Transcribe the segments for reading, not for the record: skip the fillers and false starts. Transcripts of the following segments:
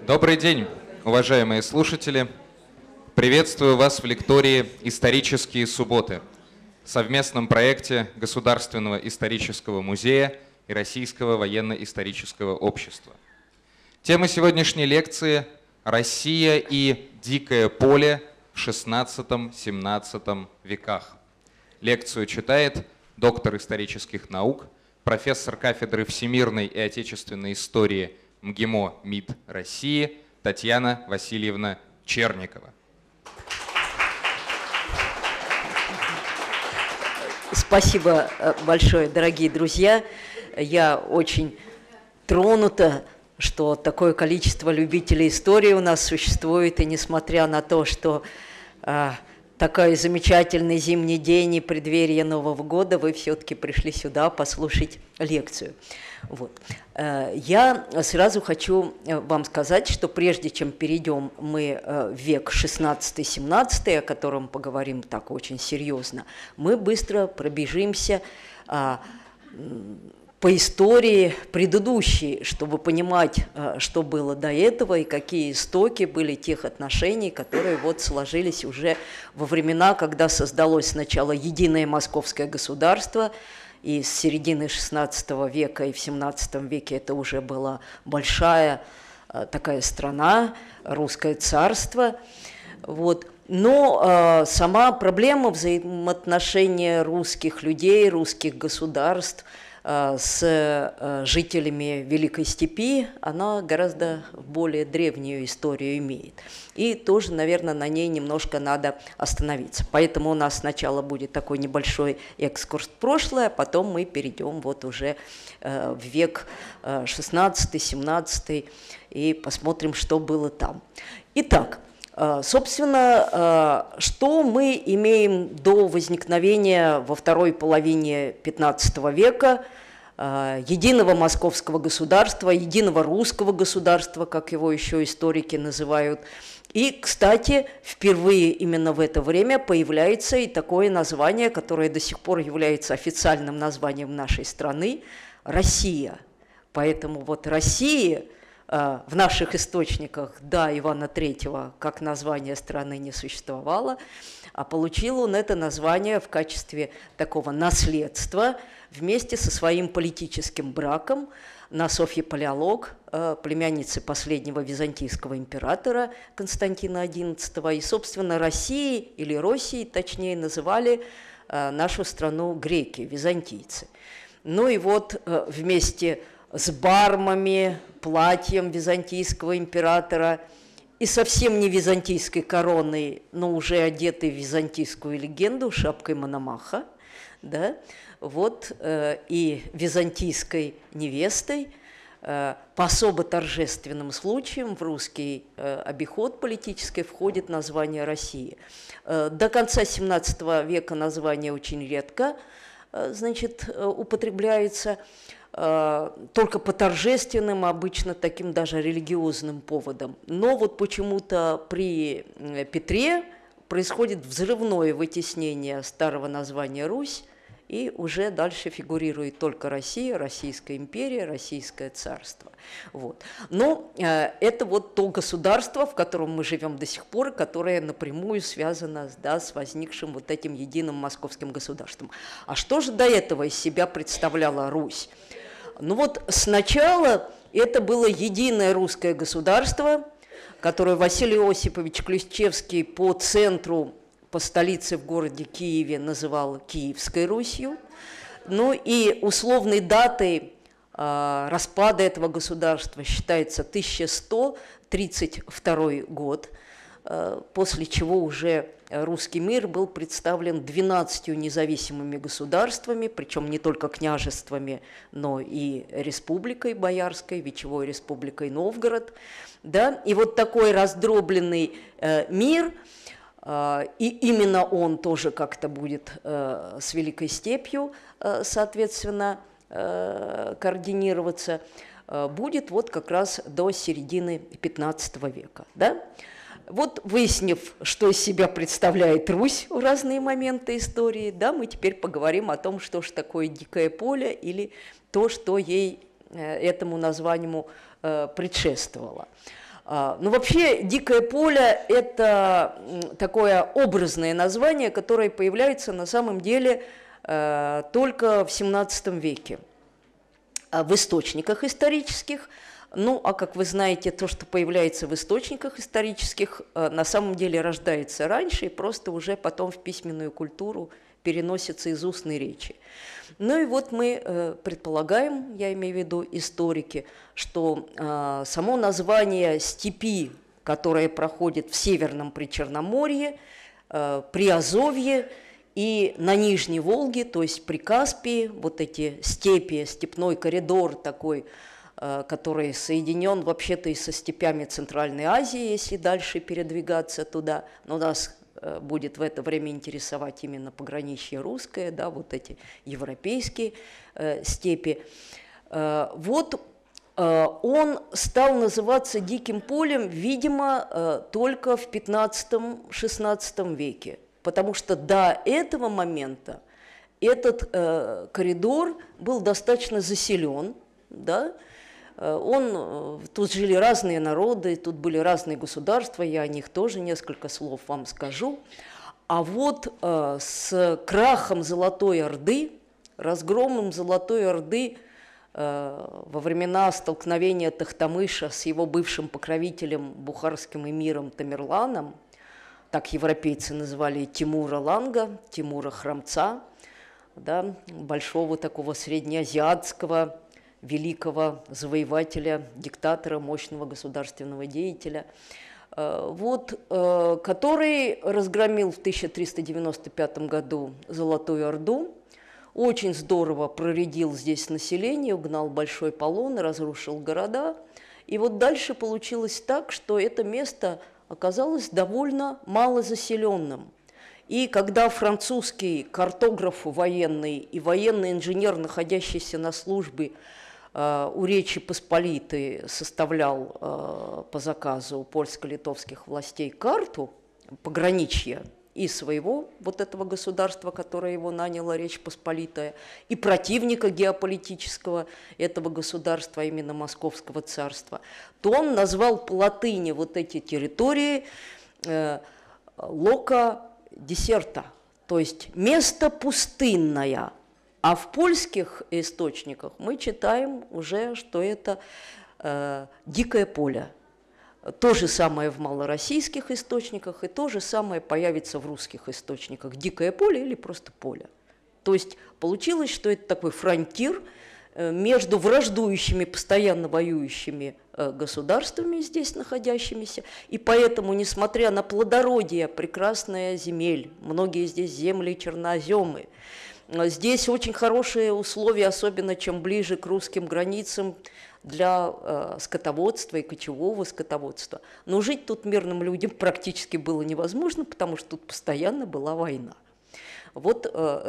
Добрый день, уважаемые слушатели! Приветствую вас в лектории «Исторические субботы» в совместном проекте Государственного исторического музея и Российского военно-исторического общества. Тема сегодняшней лекции – «Россия и дикое поле в XVI-XVII веках». Лекцию читает доктор исторических наук, профессор кафедры всемирной и отечественной истории МГИМО МИД России Татьяна Васильевна Черникова. Спасибо большое, дорогие друзья. Я очень тронута, что такое количество любителей истории у нас существует, и несмотря на то, что такой замечательный зимний день и преддверие Нового года, вы все-таки пришли сюда послушать лекцию. Вот. Я сразу хочу вам сказать, что прежде чем перейдем мы в век 16-17, о котором поговорим так очень серьезно, мы быстро пробежимся по истории предыдущей, чтобы понимать, что было до этого и какие истоки были тех отношений, которые вот сложились уже во времена, когда создалось сначала единое московское государство, и с середины XVI века и в XVII веке это уже была большая такая страна, русское царство. Вот. Но сама проблема взаимоотношения русских людей, русских государств с жителями Великой Степи, она гораздо более древнюю историю имеет. И тоже, наверное, на ней немножко надо остановиться. Поэтому у нас сначала будет такой небольшой экскурс в прошлое, а потом мы перейдем вот уже в век 16-17 и посмотрим, что было там. Итак, собственно, что мы имеем до возникновения во второй половине XV века единого московского государства, единого русского государства, как его еще историки называют. И, кстати, впервые именно в это время появляется и такое название, которое до сих пор является официальным названием нашей страны – Россия. Поэтому вот Россия в наших источниках до Ивана III как название страны не существовало, а получил он это название в качестве такого наследства вместе со своим политическим браком на Софье Палеолог, племяннице последнего византийского императора Константина XI. И, собственно, Россией или Россией, точнее, называли нашу страну греки, византийцы. Ну и вот вместе с бармами, платьем византийского императора и совсем не византийской короной, но уже одетой в византийскую легенду, шапкой Мономаха, да, вот, и византийской невестой, по особо торжественным случаям в русский обиход политический входит название России. До конца XVII века название очень редко, значит, употребляется, только по торжественным, обычно таким даже религиозным поводам. Но вот почему-то при Петре происходит взрывное вытеснение старого названия Русь, и уже дальше фигурирует только Россия, Российская империя, Российское царство. Вот. Но это вот то государство, в котором мы живем до сих пор, которое напрямую связано, да, с возникшим вот этим единым московским государством. А что же до этого из себя представляла Русь? Ну вот сначала это было единое русское государство, которое Василий Осипович Ключевский по центру, по столице в городе Киеве называл Киевской Русью. Ну и условной датой распада этого государства считается 1132 год, после чего уже русский мир был представлен 12 независимыми государствами, причем не только княжествами, но и республикой Боярской, Вечевой республикой Новгород. Да? И вот такой раздробленный мир, и именно он тоже как-то будет с Великой Степью, соответственно, координироваться, будет вот как раз до середины XV века. Да? Вот выяснив, что из себя представляет Русь в разные моменты истории, да, мы теперь поговорим о том, что же такое дикое поле или то, что ей, этому названию предшествовало. Ну, вообще, «Дикое поле» – это такое образное название, которое появляется на самом деле только в XVII веке в источниках исторических. Ну, а как вы знаете, то, что появляется в источниках исторических, на самом деле рождается раньше и просто уже потом в письменную культуру переносится из устной речи. Ну и вот мы предполагаем, я имею в виду историки, что само название степи, которое проходит в Северном Причерноморье, Приазовье и на Нижней Волге, то есть при Каспии, вот эти степи, степной коридор такой, который соединен вообще-то и со степями Центральной Азии, если дальше передвигаться туда, но нас будет в это время интересовать именно пограничье русское, да, вот эти европейские степи. Вот он стал называться «Диким полем», видимо, только в XV-XVI веке, потому что до этого момента этот коридор был достаточно заселен, да. Тут жили разные народы, тут были разные государства, я о них тоже несколько слов вам скажу. А вот с крахом Золотой Орды, разгромом Золотой Орды во времена столкновения Тохтамыша с его бывшим покровителем, бухарским эмиром Тамерланом, так европейцы называли Тимура Ланга, Тимура Храмца, да, большого такого среднеазиатского великого завоевателя, диктатора, мощного государственного деятеля, вот, который разгромил в 1395 году Золотую Орду, очень здорово проредил здесь население, угнал большой полон, разрушил города. И вот дальше получилось так, что это место оказалось довольно малозаселенным. И когда французский картограф военный и военный инженер, находящийся на службе у Речи Посполитой, составлял по заказу польско-литовских властей карту пограничья и своего вот этого государства, которое его наняло, Речь Посполитая, и противника геополитического этого государства, именно Московского царства, то он назвал по латыни вот эти территории «лока десерта», то есть место пустынное. А в польских источниках мы читаем уже, что это «дикое поле». То же самое в малороссийских источниках, и то же самое появится в русских источниках. «Дикое поле» или просто «поле». То есть получилось, что это такой фронтир между враждующими, постоянно воюющими государствами, здесь находящимися. И поэтому, несмотря на плодородие прекрасная земель, многие здесь земли черноземы, здесь очень хорошие условия, особенно чем ближе к русским границам, для скотоводства и кочевого скотоводства. Но жить тут мирным людям практически было невозможно, потому что тут постоянно была война. Вот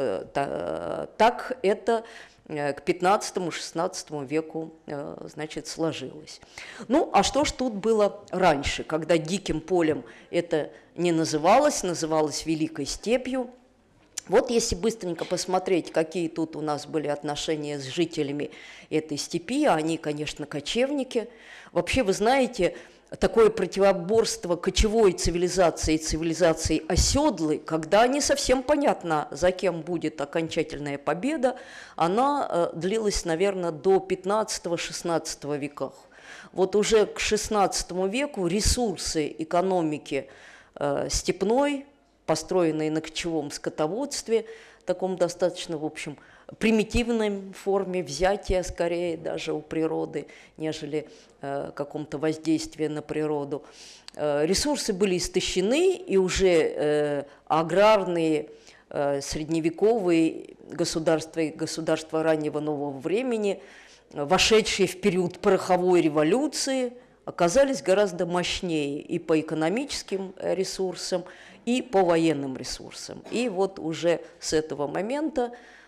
так это к XV-XVI веку, значит, сложилось. Ну, а что ж тут было раньше, когда диким полем это не называлось, называлось Великой степью? Вот если быстренько посмотреть, какие тут у нас были отношения с жителями этой степи, они, конечно, кочевники. Вообще, вы знаете, такое противоборство кочевой цивилизации и цивилизации оседлой, когда не совсем понятно, за кем будет окончательная победа, она длилась, наверное, до XV-XVI веков. Вот уже к XVI веку ресурсы экономики степной, построенные на кочевом скотоводстве, таком достаточно, в общем, примитивной форме взятия, скорее, даже у природы, нежели каком-то воздействия на природу. Ресурсы были истощены, и уже аграрные средневековые государства раннего нового времени, вошедшие в период пороховой революции, оказались гораздо мощнее и по экономическим ресурсам, и по военным ресурсам. И вот уже с этого момента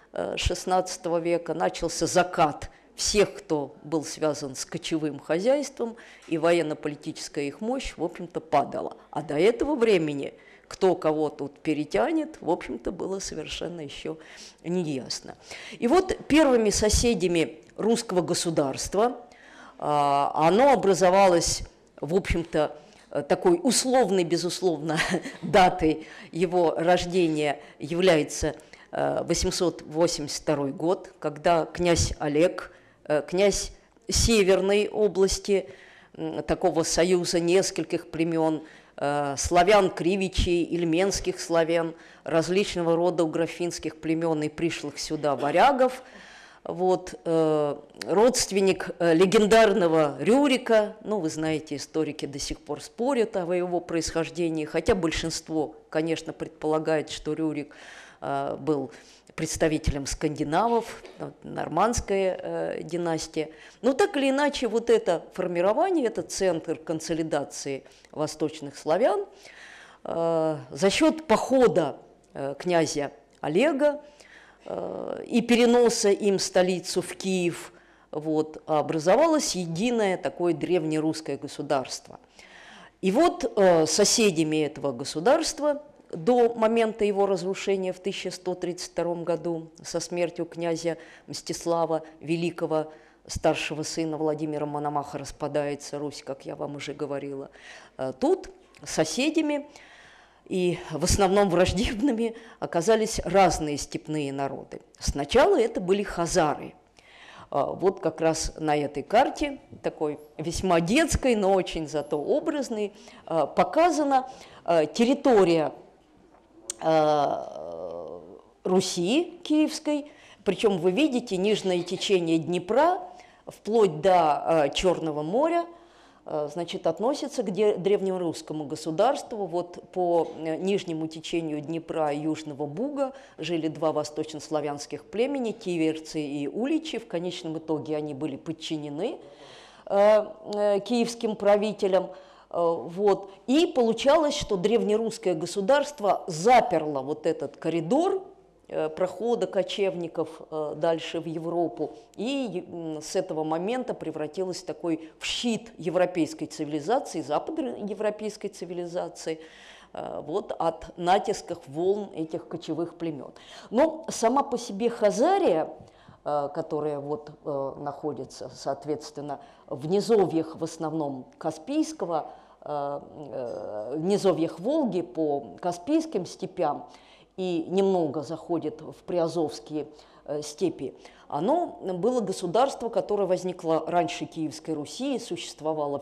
XVI века начался закат всех, кто был связан с кочевым хозяйством, и военно-политическая их мощь, в общем-то, падала. А до этого времени кто кого тут перетянет, в общем-то, было совершенно еще неясно. И вот первыми соседями русского государства, оно образовалось в общем-то, такой условной, безусловно, датой его рождения является 882 год, когда князь Олег, князь Северной области, такого союза нескольких племен, славян, кривичей, ильменских славян, различного рода уграфинских племен и пришлых сюда варягов, вот, родственник легендарного Рюрика, ну, вы знаете, историки до сих пор спорят о его происхождении, хотя большинство, конечно, предполагает, что Рюрик был представителем скандинавов, нормандская династия. Но так или иначе, вот это формирование, это центр консолидации восточных славян за счет похода князя Олега и переноса им столицу в Киев, вот, образовалось единое такое древнерусское государство. И вот соседями этого государства до момента его разрушения в 1132 году со смертью князя Мстислава Великого, старшего сына Владимира Мономаха, распадается Русь, как я вам уже говорила. Тут соседями и в основном враждебными оказались разные степные народы. Сначала это были хазары. Вот как раз на этой карте, такой весьма детской, но очень зато образной, показана территория Руси киевской, причем вы видите нижнее течение Днепра вплоть до Черного моря, значит, относится к древнерусскому государству. Вот по нижнему течению Днепра и Южного Буга жили два восточнославянских племени, тиверцы и уличи. В конечном итоге они были подчинены киевским правителям. Вот. И получалось, что древнерусское государство заперло вот этот коридор прохода кочевников дальше в Европу, и с этого момента превратилось в такой в щит европейской цивилизации, западноевропейской цивилизации, вот, от натисков волн этих кочевых племен. Но сама по себе Хазария, которая вот находится, соответственно, в низовьях в основном Каспийского, в низовьях Волги по Каспийским степям, и немного заходит в Приазовские степи, оно было государство, которое возникло раньше Киевской Руси, существовало в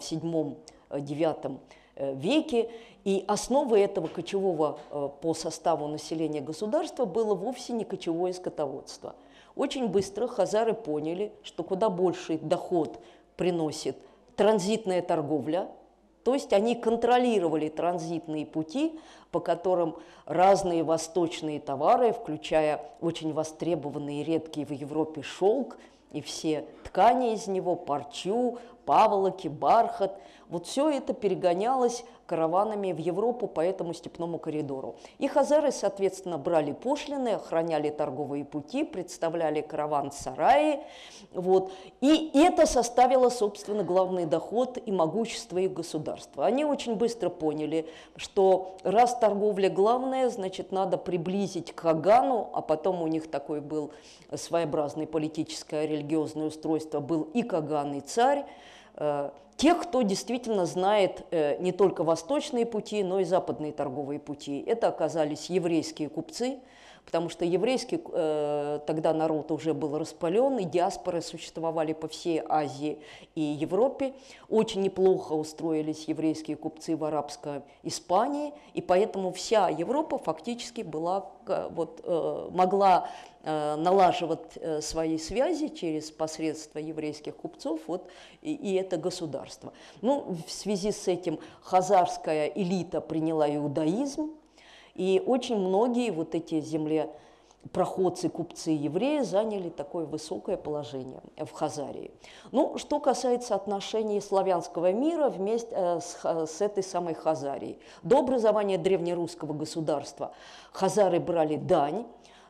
VII-IX веке, и основой этого кочевого по составу населения государства было вовсе не кочевое скотоводство. Очень быстро хазары поняли, что куда больший доход приносит транзитная торговля, то есть они контролировали транзитные пути, по которым разные восточные товары, включая очень востребованные и редкие в Европе шелк и все ткани из него, парчу, паволоки, бархат, вот все это перегонялось караванами в Европу по этому степному коридору. И хазары, соответственно, брали пошлины, охраняли торговые пути, представляли караван-сараи. Вот. И это составило, собственно, главный доход и могущество их государства. Они очень быстро поняли, что раз торговля главная, значит, надо приблизить к Хагану, а потом у них такой был своеобразное политическое религиозное устройство, был и Каган, и царь. Тех, кто действительно знает не только восточные пути, но и западные торговые пути. Это оказались еврейские купцы, потому что еврейский тогда народ уже был распален, и диаспоры существовали по всей Азии и Европе. Очень неплохо устроились еврейские купцы в арабской Испании, и поэтому вся Европа фактически была, вот, могла налаживать свои связи через посредство еврейских купцов, вот, и это государство. Ну, в связи с этим хазарская элита приняла иудаизм, и очень многие вот эти землепроходцы, купцы, евреи заняли такое высокое положение в Хазарии. Ну, что касается отношений славянского мира вместе с этой самой Хазарией. До образования древнерусского государства хазары брали дань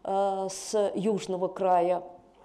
с южного края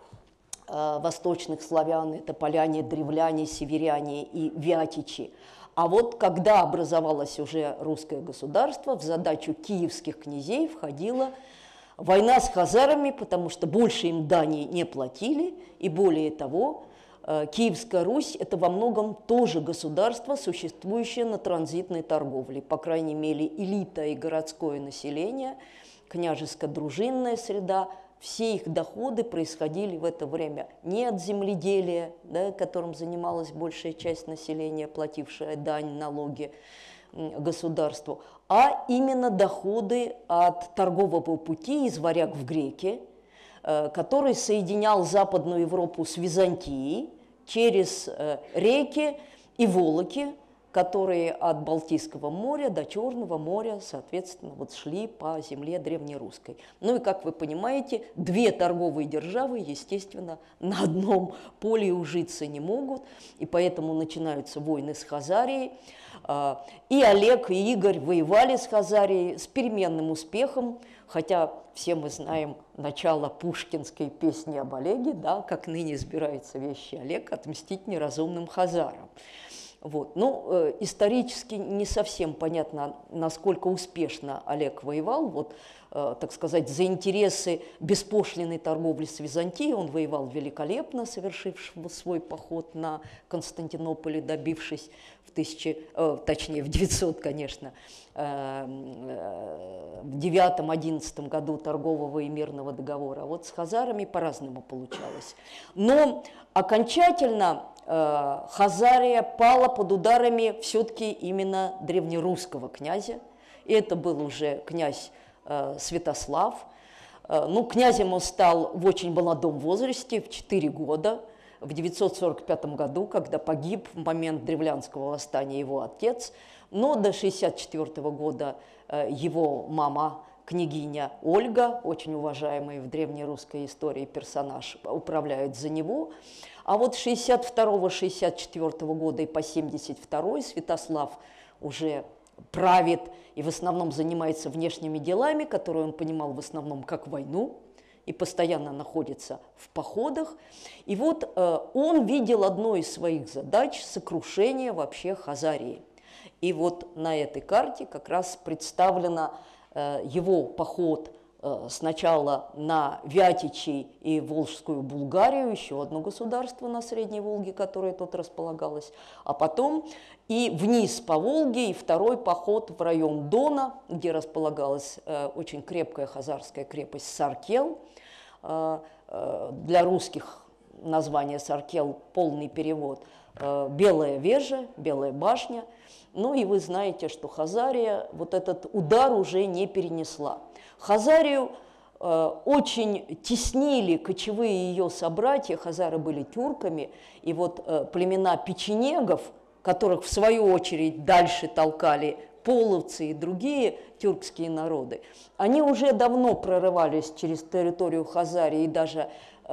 восточных славян, это поляне, древляне, северяне и вятичи. А вот когда образовалось уже русское государство, в задачу киевских князей входила война с хазарами, потому что больше им дани не платили, и более того, Киевская Русь – это во многом тоже государство, существующее на транзитной торговле. По крайней мере, элита и городское население, княжеско-дружинная среда, все их доходы происходили в это время не от земледелия, да, которым занималась большая часть населения, платившая дань, налоги государству, а именно доходы от торгового пути из Варяг в Греки, который соединял Западную Европу с Византией через реки и Волоки, которые от Балтийского моря до Черного моря, соответственно, вот шли по земле древнерусской. Ну и, как вы понимаете, две торговые державы, естественно, на одном поле ужиться не могут, и поэтому начинаются войны с Хазарией. И Олег, и Игорь воевали с Хазарией с переменным успехом, хотя все мы знаем начало пушкинской песни об Олеге, да, как ныне избирается вещи Олег отмстить неразумным хазарам. Вот. Ну, исторически не совсем понятно, насколько успешно Олег воевал. Вот, так сказать, за интересы беспошлинной торговли с Византией он воевал великолепно, совершив свой поход на Константинополь, добившись в 900, конечно, в 9-11 году торгового и мирного договора. А вот с хазарами по-разному получалось. Но окончательно Хазария пала под ударами все-таки именно древнерусского князя. И это был уже князь Святослав. Ну, князем он стал в очень молодом возрасте, в 4 года, в 945 году, когда погиб в момент древлянского восстания его отец. Но до 1964 года его мама, княгиня Ольга, очень уважаемый в древнерусской истории персонаж, управляет за него. А вот с 1962-1964 года и по 1972 Святослав уже правит и в основном занимается внешними делами, которые он понимал в основном как войну, и постоянно находится в походах. И вот он видел одной из своих задач – сокрушение вообще Хазарии. И вот на этой карте как раз представлена его поход сначала на Вятичи и Волжскую Булгарию, еще одно государство на Средней Волге, которое тут располагалось, а потом и вниз по Волге, и второй поход в район Дона, где располагалась очень крепкая хазарская крепость Саркел. Для русских название Саркел, полный перевод, Белая Вежа, Белая башня. Ну и вы знаете, что Хазария вот этот удар уже не перенесла. Хазарию очень теснили кочевые ее собратья, хазары были тюрками, и вот племена печенегов, которых в свою очередь дальше толкали половцы и другие тюркские народы, они уже давно прорывались через территорию Хазарии, и даже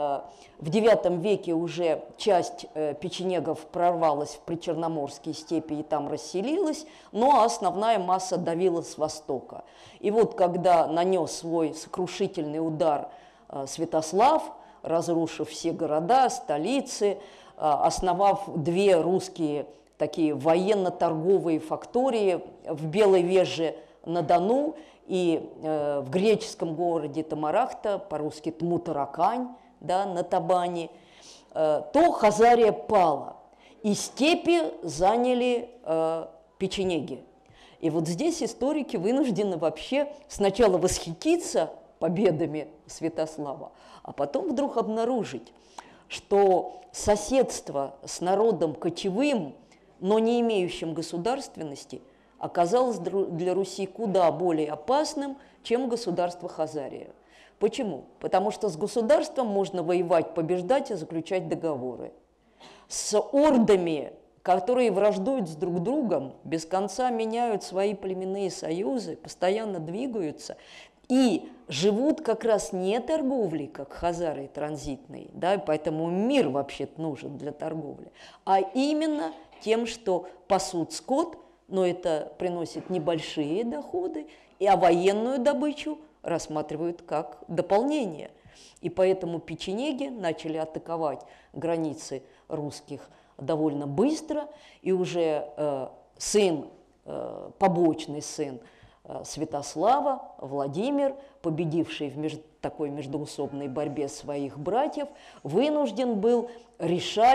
в IX веке уже часть печенегов прорвалась в причерноморские степи и там расселилась, но основная масса давила с востока. И вот когда нанес свой сокрушительный удар Святослав, разрушив все города, столицы, основав две русские такие военно-торговые фактории в Белой Веже на Дону и в греческом городе Тамарахта, по-русски Тмутаракань, да, на Табане, то Хазария пала, и степи заняли печенеги. И вот здесь историки вынуждены вообще сначала восхититься победами Святослава, а потом вдруг обнаружить, что соседство с народом кочевым, но не имеющим государственности, оказалось для Руси куда более опасным, чем государство Хазария. Почему? Потому что с государством можно воевать, побеждать и заключать договоры. С ордами, которые враждуют с друг другом, без конца меняют свои племенные союзы, постоянно двигаются и живут как раз не торговлей, как хазары транзитные, да, поэтому мир вообще-то нужен для торговли, а именно тем, что пасут скот, но это приносит небольшие доходы, а военную добычу рассматривают как дополнение. И поэтому печенеги начали атаковать границы русских довольно быстро, и уже побочный сын Святослава, Владимир, победивший в такой междоусобной борьбе своих братьев, вынужден был решать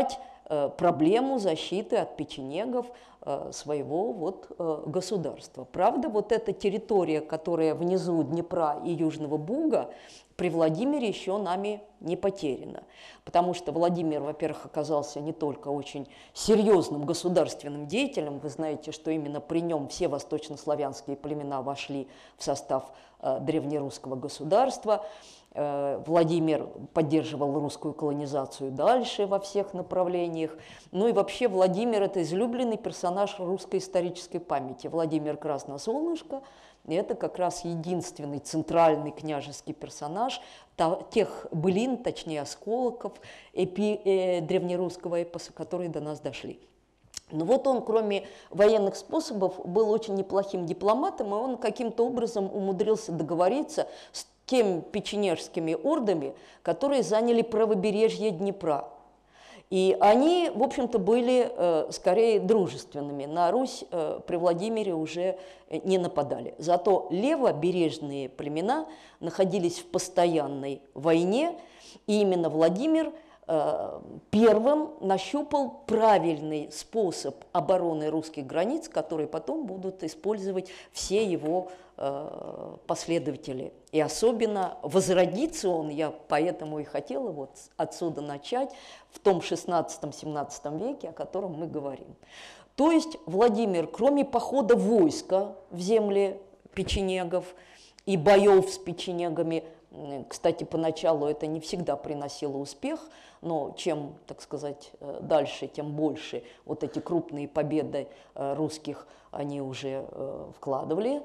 проблему защиты от печенегов своего государства. Правда, вот эта территория, которая внизу Днепра и Южного Буга, при Владимире еще нами не потеряна. Потому что Владимир, во-первых, оказался не только очень серьезным государственным деятелем, вы знаете, что именно при нем все восточнославянские племена вошли в состав древнерусского государства. Владимир поддерживал русскую колонизацию дальше во всех направлениях. Ну и вообще Владимир – это излюбленный персонаж русской исторической памяти. Владимир Красносолнышко – это как раз единственный центральный княжеский персонаж тех былин, точнее осколков древнерусского эпоса, которые до нас дошли. Но вот он, кроме военных способов, был очень неплохим дипломатом, и он каким-то образом умудрился договориться с теми печенежскими ордами, которые заняли правобережье Днепра. И они, в общем-то, были скорее дружественными. На Русь при Владимире уже не нападали. Зато левобережные племена находились в постоянной войне, и именно Владимир первым нащупал правильный способ обороны русских границ, который потом будут использовать все его последователи. И особенно возродится он, я поэтому и хотела вот отсюда начать, в том 16-17 веке, о котором мы говорим. То есть Владимир, кроме похода войска в земли печенегов и боев с печенегами, кстати, поначалу это не всегда приносило успех, но чем, так сказать, дальше, тем больше вот эти крупные победы русских они уже вкладывали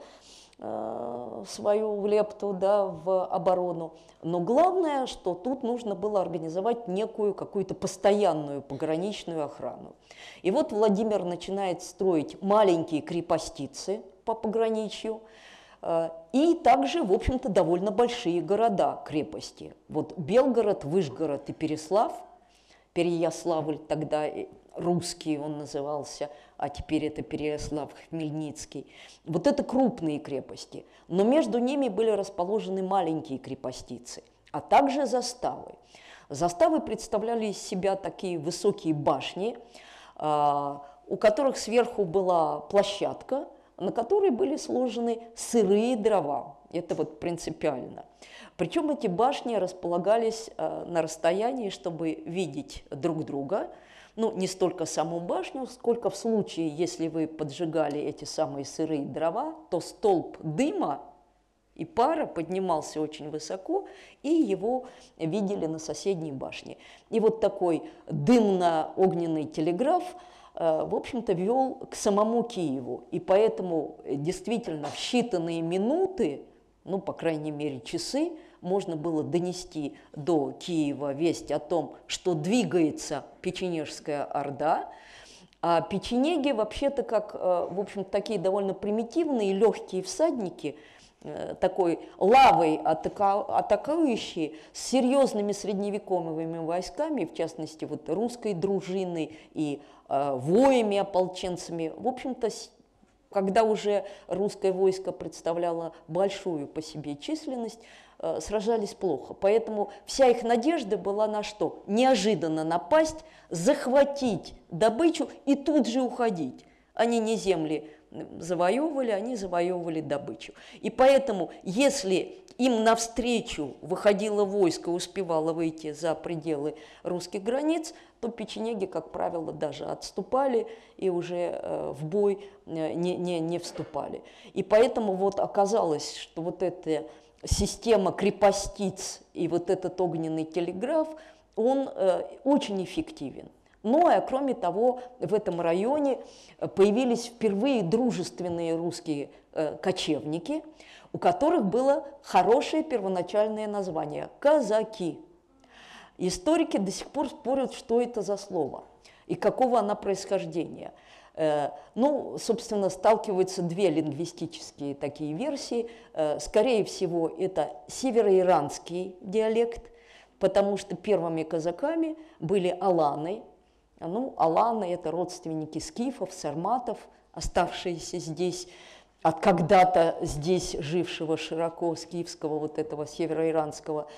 свою лепту, да, в оборону. Но главное, что тут нужно было организовать некую какую-то постоянную пограничную охрану. И вот Владимир начинает строить маленькие крепостицы по пограничью, и также, в общем-то, довольно большие города, крепости. Вот Белгород, Вышгород и Переяславль, тогда русский он назывался, а теперь это Переяслав-Хмельницкий. Вот это крупные крепости. Но между ними были расположены маленькие крепостицы, а также заставы. Заставы представляли из себя такие высокие башни, у которых сверху была площадка, на которой были сложены сырые дрова. Это вот принципиально. Причем эти башни располагались на расстоянии, чтобы видеть друг друга. Ну, не столько саму башню, сколько в случае, если вы поджигали эти самые сырые дрова, то столб дыма и пара поднимался очень высоко, и его видели на соседней башне. И вот такой дымно-огненный телеграф в общем-то, вел к самому Киеву. И поэтому действительно в считанные минуты, ну, по крайней мере, часы, можно было донести до Киева весть о том, что двигается печенежская орда. А печенеги вообще-то как, в общем-то, такие довольно примитивные, легкие всадники, такой лавой атакующие с серьезными средневековыми войсками, в частности, вот русской дружиной и воями, ополченцами. В общем-то, когда уже русское войско представляло большую по себе численность, сражались плохо. Поэтому вся их надежда была на что? Неожиданно напасть, захватить добычу и тут же уходить. Они не земли завоевывали, они завоевывали добычу. И поэтому, если им навстречу выходило войско, успевало выйти за пределы русских границ, то печенеги, как правило, даже отступали и уже в бой не вступали. И поэтому вот оказалось, что вот эта система крепостиц и вот этот огненный телеграф, он очень эффективен. Ну, а кроме того, в этом районе появились впервые дружественные русские кочевники, у которых было хорошее первоначальное название – казаки. Историки до сих пор спорят, что это за слово и какого оно происхождения. Ну, собственно, сталкиваются две лингвистические такие версии. Скорее всего, это североиранский диалект, потому что первыми казаками были аланы. Ну, аланы – это родственники скифов, сарматов, оставшиеся здесь. от когда-то здесь жившего широко скифского, вот этого североиранского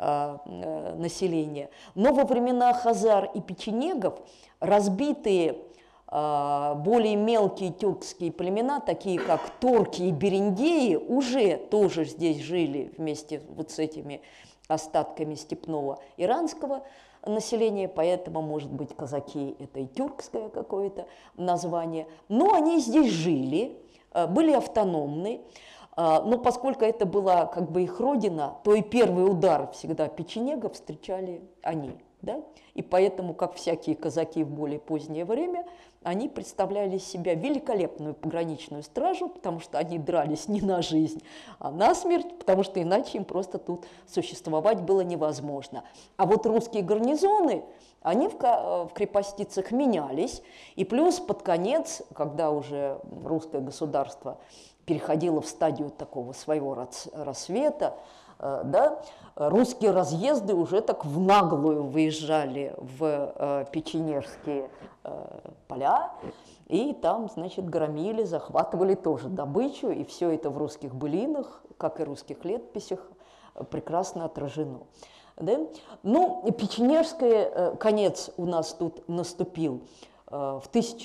населения. Но во времена хазар и печенегов разбитые более мелкие тюркские племена, такие как торки и бериндеи, уже тоже здесь жили вместе вот с этими остатками степного иранского населения, поэтому, может быть, казаки – это и тюркское какое-то название, но они здесь жили, были автономны, но поскольку это была как бы их родина, то и первый удар всегда печенегов встречали они. Да? И поэтому, как всякие казаки в более позднее время, они представляли из себя великолепную пограничную стражу, потому что они дрались не на жизнь, а на смерть, потому что иначе им просто тут существовать было невозможно. А вот русские гарнизоны, они в крепостицах менялись, и плюс под конец, когда уже русское государство переходило в стадию такого своего рассвета, да, русские разъезды уже так в наглую выезжали в печенежские поля, и там, значит, громили, захватывали тоже добычу, и все это в русских былинах, как и русских летописях, прекрасно отражено. Да? Ну, печенежский конец у нас тут наступил в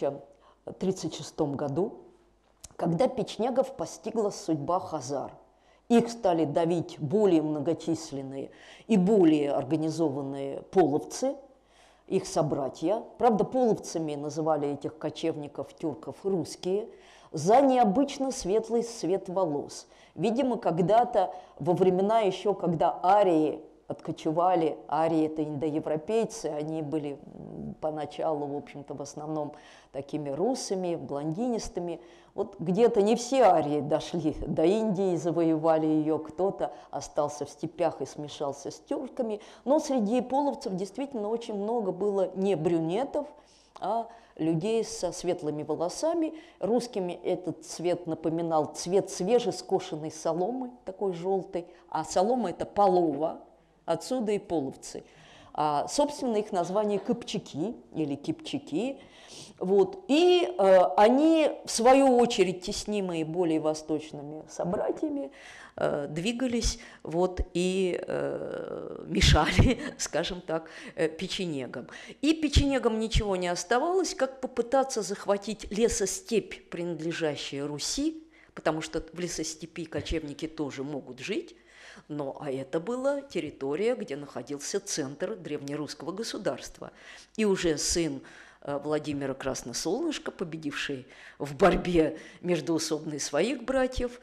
1036 году, когда печенегов постигла судьба хазар. Их стали давить более многочисленные и более организованные половцы, их собратья. Правда, половцами называли этих кочевников, тюрков, русские, за необычно светлый цвет волос. Видимо, когда-то, во времена еще, когда арии откочевали, арии – это индоевропейцы, они были поначалу, в общем-то, в основном такими русыми, блондинистыми. Вот где-то не все арии дошли до Индии, завоевали ее, кто-то остался в степях и смешался с тюрками, но среди половцев действительно очень много было не брюнетов, а людей со светлыми волосами. Русскими этот цвет напоминал цвет свежескошенной соломы, такой желтой, а солома – это полова, отсюда и половцы. А, собственно, их название кыпчаки или кипчаки. Вот. И они, в свою очередь, теснимые более восточными собратьями, двигались вот, и мешали, скажем так, печенегам. И печенегам ничего не оставалось, как попытаться захватить лесостепь, принадлежащую Руси, потому что в лесостепи кочевники тоже могут жить. А это была территория, где находился центр древнерусского государства. И уже сын Владимира Красносолнышко, победивший в борьбе междоусобной своих братьев,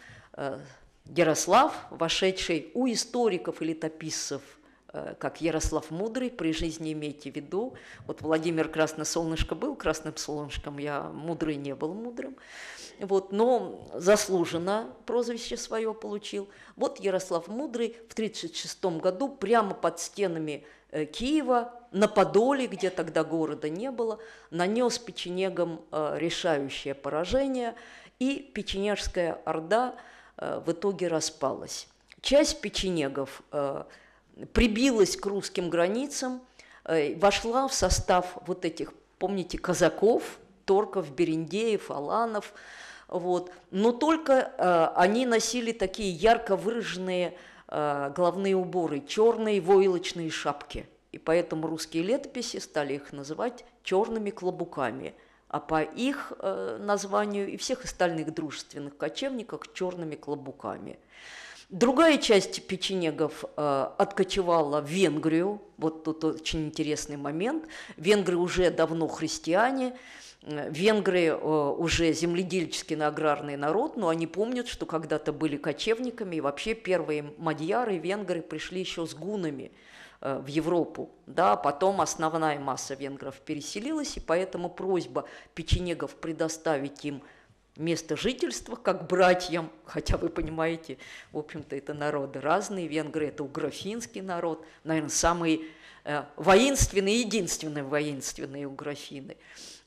Ярослав, вошедший у историков и летописцев, как Ярослав Мудрый, при жизни имейте в виду, вот Владимир Красносолнышко был красным солнышком, я мудрый не был мудрым, вот, но заслуженно прозвище свое получил. Вот Ярослав Мудрый в 1936 году прямо под стенами Киева, на Подоле, где тогда города не было, нанес печенегам решающее поражение, и печенежская орда в итоге распалась. Часть печенегов прибилась к русским границам, вошла в состав вот этих, помните, казаков, торков, бериндеев, аланов, вот. Но только они носили такие ярко выраженные головные уборы, черные войлочные шапки. И поэтому русские летописи стали их называть черными клобуками, а по их названию и всех остальных дружественных кочевников черными клобуками. Другая часть печенегов откочевала в Венгрию. Вот тут очень интересный момент. Венгры уже давно христиане, венгры уже земледельческий аграрный народ, но они помнят, что когда-то были кочевниками, и вообще первые мадьяры, венгры пришли еще с гуннами в Европу. Да, потом основная масса венгров переселилась, и поэтому просьба печенегов предоставить им место жительства, как братьям, хотя вы понимаете, в общем-то, это народы разные. Венгры – это угрофинский народ, наверное, самые воинственные, единственные воинственные угрофины.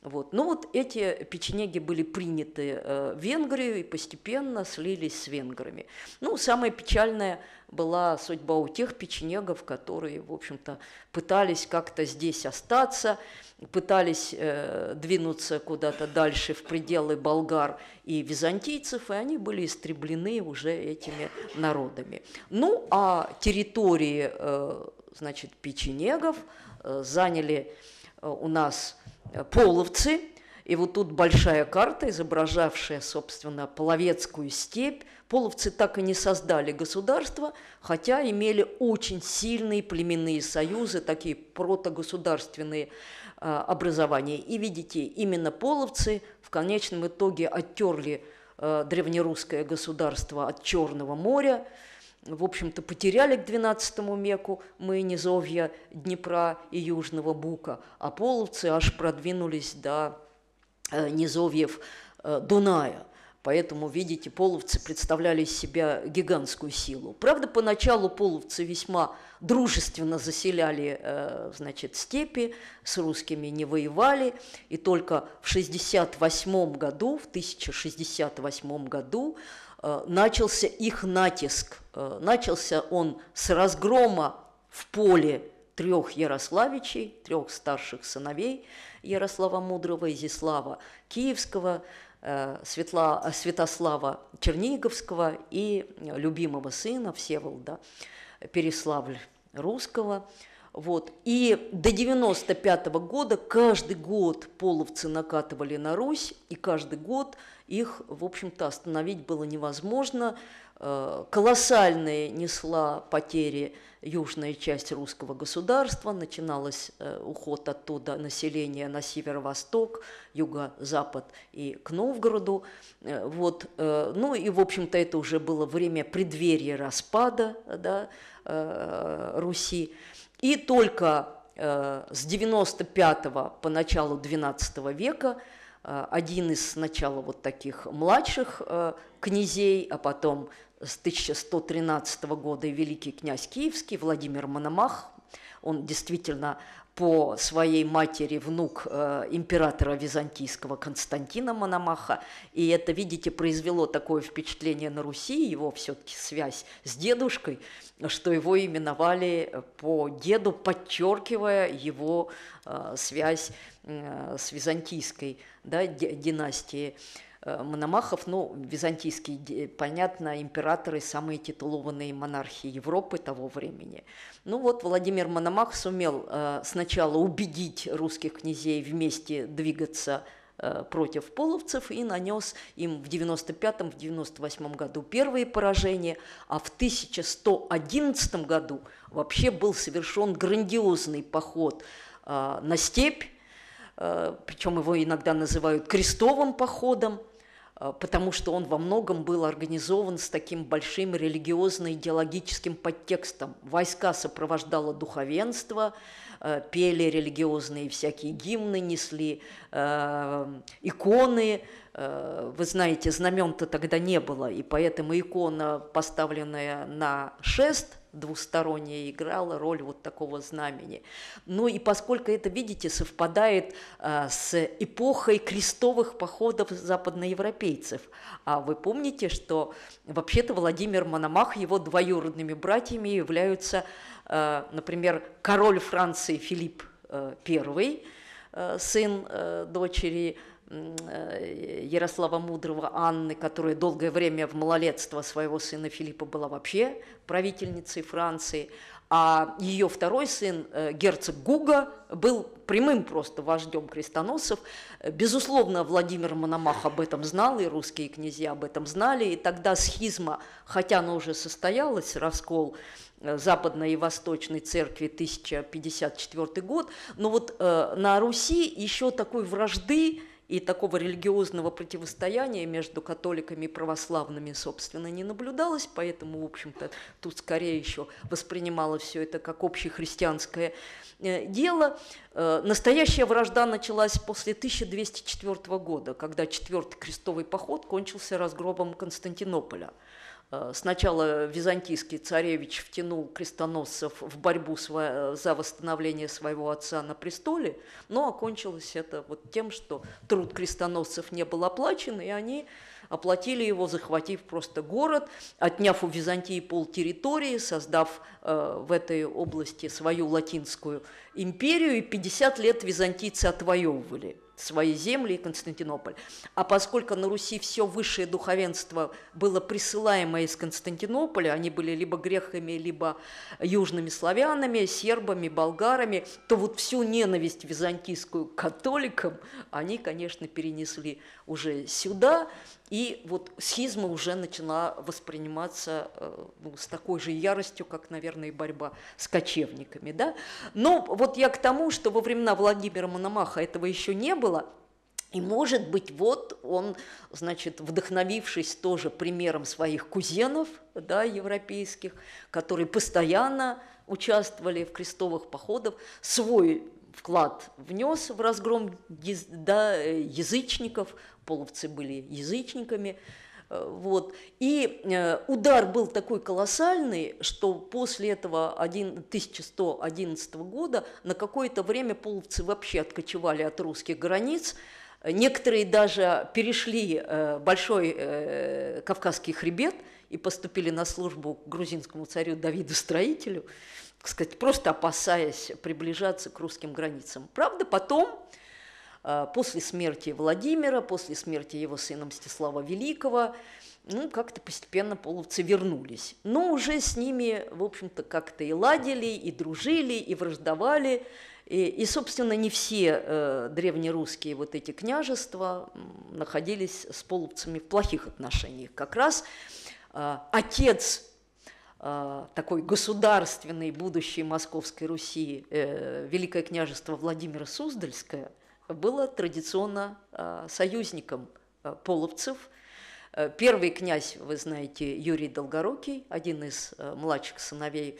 Вот. Ну вот эти печенеги были приняты в Венгрию и постепенно слились с венграми. Ну, самая печальная была судьба у тех печенегов, которые, в общем-то, пытались как-то здесь остаться, пытались двинуться куда-то дальше в пределы болгар и византийцев, и они были истреблены уже этими народами. Ну, а территории, значит, печенегов заняли у нас половцы, и вот тут большая карта, изображавшая, собственно, половецкую степь. Половцы так и не создали государство, хотя имели очень сильные племенные союзы, такие протогосударственные образования. И видите, именно половцы в конечном итоге оттерли древнерусское государство от Черного моря, в общем-то, потеряли к XII веку мы низовья Днепра и Южного Буга, а половцы аж продвинулись до низовьев Дуная. Поэтому, видите, половцы представляли из себя гигантскую силу. Правда, поначалу половцы весьма дружественно заселяли, значит, степи, с русскими не воевали, и только в 1068 году начался их натиск. Начался он с разгрома в поле 3 Ярославичей, 3 старших сыновей Ярослава Мудрого, Изяслава Киевского, Святослава Черниговского и любимого сына Всеволода Переславль Русского. Вот. И до 95 года каждый год половцы накатывали на Русь, и каждый год их, в общем-то, остановить было невозможно. Колоссальные несла потери южная часть русского государства, начиналось уход оттуда населения на северо-восток, юго-запад и к Новгороду. Вот. Ну и, в общем-то, это уже было время преддверия распада, да, Руси. И только с 95 по началу XII века один из сначала вот таких младших князей, а потом с 1113 года и великий князь Киевский Владимир Мономах, он действительно по своей матери внук императора византийского Константина Мономаха, и это, видите, произвело такое впечатление на Руси, его все-таки связь с дедушкой, что его именовали по деду, подчеркивая его связь с византийской, да, династией Мономахов. Ну, византийские, понятно, императоры, самые титулованные монархи Европы того времени. Ну вот Владимир Мономах сумел сначала убедить русских князей вместе двигаться против половцев и нанес им в 95-98 году первые поражения, а в 1111 году вообще был совершен грандиозный поход на степь, причем его иногда называют крестовым походом, потому что он во многом был организован с таким большим религиозно-идеологическим подтекстом. Войска сопровождало духовенство, пели религиозные всякие гимны, несли иконы. Вы знаете, знамен-то тогда не было, и поэтому икона, поставленная на шест, двусторонняя, играла роль вот такого знамени. Ну и поскольку это, видите, совпадает с эпохой крестовых походов западноевропейцев, а вы помните, что вообще-то Владимир Мономах, его двоюродными братьями являются, например, король Франции Филипп I, сын дочери Ярослава Мудрого Анны, которая долгое время в малолетство своего сына Филиппа была вообще правительницей Франции, а ее второй сын, герцог Гуга, был прямым просто вождем крестоносцев. Безусловно, Владимир Мономах об этом знал, и русские князья об этом знали, и тогда схизма, хотя она уже состоялась, раскол Западной и Восточной церкви, 1054 год, но вот на Руси еще такой вражды и такого религиозного противостояния между католиками и православными, собственно, не наблюдалось, поэтому, в общем-то, тут скорее еще воспринималось все это как общехристианское дело. Настоящая вражда началась после 1204 года, когда Четвертый крестовый поход кончился разгромом Константинополя. Сначала византийский царевич втянул крестоносцев в борьбу за восстановление своего отца на престоле, но окончилось это вот тем, что труд крестоносцев не был оплачен, и они оплатили его, захватив просто город, отняв у Византии полтерритории, создав в этой области свою латинскую империю, и 50 лет византийцы отвоевывали свои земли и Константинополь. А поскольку на Руси все высшее духовенство было присылаемое из Константинополя, они были либо греками, либо южными славянами, сербами, болгарами, то вот всю ненависть византийскую к католикам они, конечно, перенесли уже сюда, и вот схизма уже начала восприниматься с такой же яростью, как, наверное, и борьба с кочевниками. Да? Но вот я к тому, что во времена Владимира Мономаха этого еще не было, и, может быть, вот он, значит, вдохновившись тоже примером своих кузенов, да, европейских, которые постоянно участвовали в крестовых походах, свой вклад внес в разгром язычников, половцы были язычниками, вот. И удар был такой колоссальный, что после этого 1111 года на какое-то время половцы вообще откочевали от русских границ. Некоторые даже перешли большой Кавказский хребет и поступили на службу к грузинскому царю Давиду Строителю, так сказать, просто опасаясь приближаться к русским границам. Правда, потом, после смерти Владимира, после смерти его сына Мстислава Великого, как-то постепенно половцы вернулись. Но уже с ними, в общем-то, как-то и ладили, и дружили, и враждовали. И собственно, не все древнерусские вот эти княжества находились с половцами в плохих отношениях. Как раз отец такой государственной будущей Московской Руси, Великое княжество Владимира Суздальское, было традиционно союзником половцев. Первый князь, вы знаете, Юрий Долгорукий, один из младших сыновей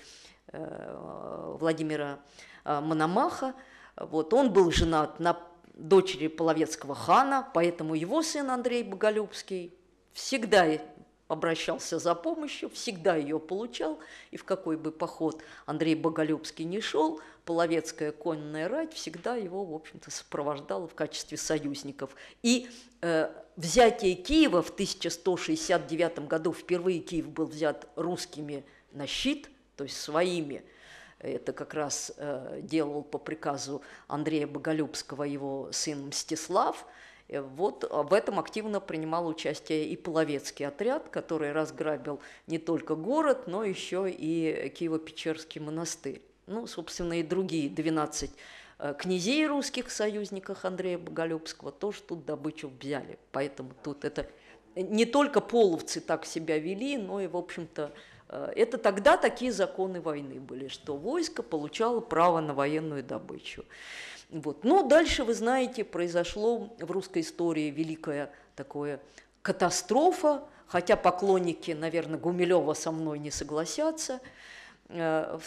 Владимира Мономаха. Вот, он был женат на дочери половецкого хана, поэтому его сын Андрей Боголюбский всегда обращался за помощью, всегда ее получал, и в какой бы поход Андрей Боголюбский не шел, половецкая конная рать всегда его, в общем-то, сопровождала в качестве союзников. И взятие Киева в 1169 году, впервые Киев был взят русскими на щит, то есть своими, это как раз делал по приказу Андрея Боголюбского его сын Мстислав. Вот в этом активно принимал участие и половецкий отряд, который разграбил не только город, но еще и Киево-Печерский монастырь. Ну, собственно, и другие 12 князей русских в союзниках Андрея Боголюбского тоже тут добычу взяли. Поэтому тут это не только половцы так себя вели, но и, в общем-то, это тогда такие законы войны были, что войско получало право на военную добычу. Вот. Но дальше, вы знаете, произошло в русской истории великая такая катастрофа, хотя поклонники, наверное, Гумилева со мной не согласятся. В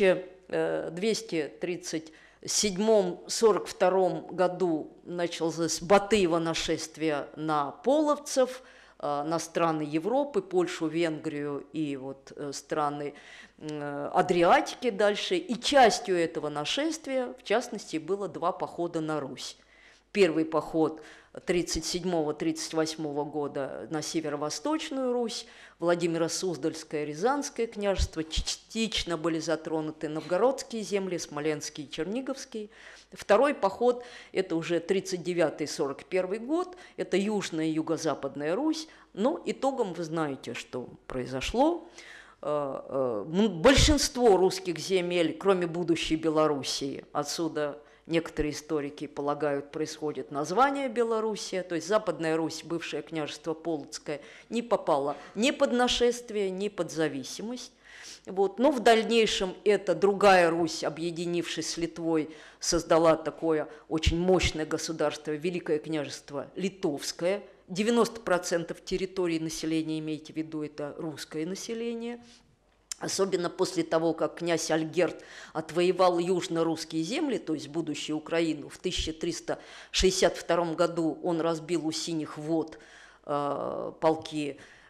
1237-42 году началось Батыево нашествие на половцев, на страны Европы, Польшу, Венгрию и вот страны Адриатики дальше. И частью этого нашествия, в частности, было 2 похода на Русь. Первый поход 1937-1938 года на северо-восточную Русь, Владимиро-Суздальское, Рязанское княжество, частично были затронуты новгородские земли, смоленские и черниговские. Второй поход – это уже 1939-1941 год, это Южная и Юго-Западная Русь. Но итогом вы знаете, что произошло. Большинство русских земель, кроме будущей Белоруссии, отсюда некоторые историки полагают, происходит название Белоруссия, то есть Западная Русь, бывшее княжество Полоцкое, не попала ни под нашествие, ни под зависимость. Вот. Но в дальнейшем эта другая Русь, объединившись с Литвой, создала такое очень мощное государство, Великое княжество Литовское. 90% территории населения, имейте в виду, это русское население. Особенно после того, как князь Альгерд отвоевал южно-русские земли, то есть будущую Украину, в 1362 году он разбил у Синих вод полки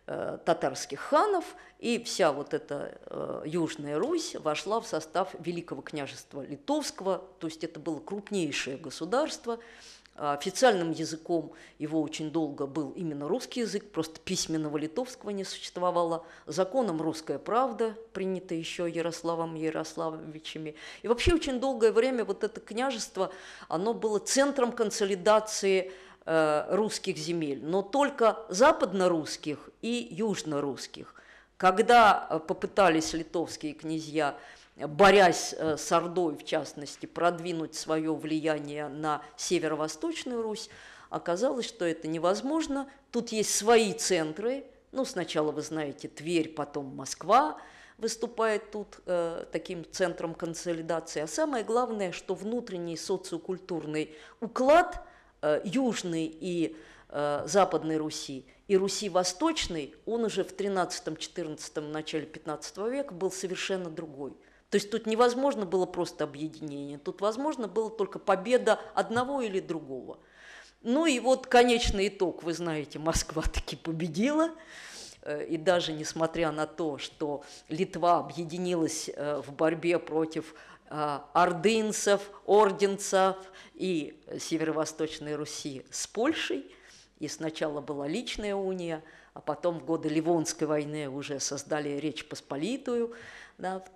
татарских ханов, и вся вот эта Южная Русь вошла в состав Великого княжества Литовского, то есть это было крупнейшее государство. Официальным языком его очень долго был именно русский язык, просто письменного литовского не существовало. Законом «Русская правда», принято еще Ярославом Ярославовичами. И вообще очень долгое время вот это княжество, оно было центром консолидации русских земель, но только западно-русских и южно-русских. Когда попытались литовские князья, борясь с Ордой, в частности, продвинуть свое влияние на северо-восточную Русь, оказалось, что это невозможно. Тут есть свои центры. Ну, сначала, вы знаете, Тверь, потом Москва выступает тут таким центром консолидации. А самое главное, что внутренний социокультурный уклад Южной и Западной Руси и Руси Восточной, он уже в XIII-XIV, начале XV века был совершенно другой. То есть тут невозможно было просто объединение, тут возможно было только победа одного или другого. Ну и вот конечный итог, вы знаете, Москва таки победила, и даже несмотря на то, что Литва объединилась в борьбе против ордынцев, орденцев и Северо-Восточной Руси с Польшей, и сначала была личная уния, а потом в годы Ливонской войны уже создали Речь Посполитую, да, в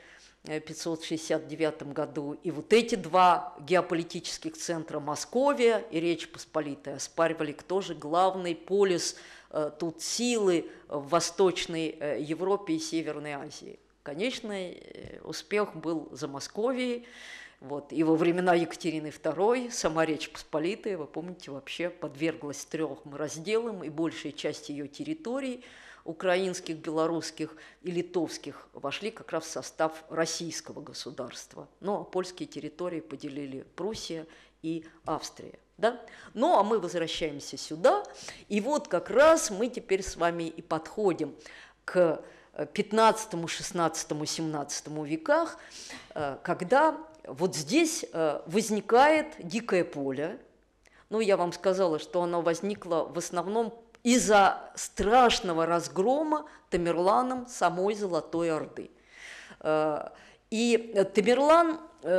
1569 году. И вот эти два геополитических центра, Московия и Речь Посполитая, оспаривали, кто же главный полис тут силы в Восточной Европе и Северной Азии. Конечный успех был за Московией. Вот. И во времена Екатерины II сама Речь Посполитая, вы помните, вообще подверглась 3 разделам, и большая часть ее территорий, украинских, белорусских и литовских, вошли как раз в состав российского государства. Но польские территории поделили Пруссия и Австрия. Да? Ну, а мы возвращаемся сюда, и вот как раз мы теперь с вами и подходим к XV, XVI, XVII веках, когда вот здесь возникает дикое поле. Ну, я вам сказала, что оно возникло в основном из-за страшного разгрома Тамерланом самой Золотой Орды. И Тамерлан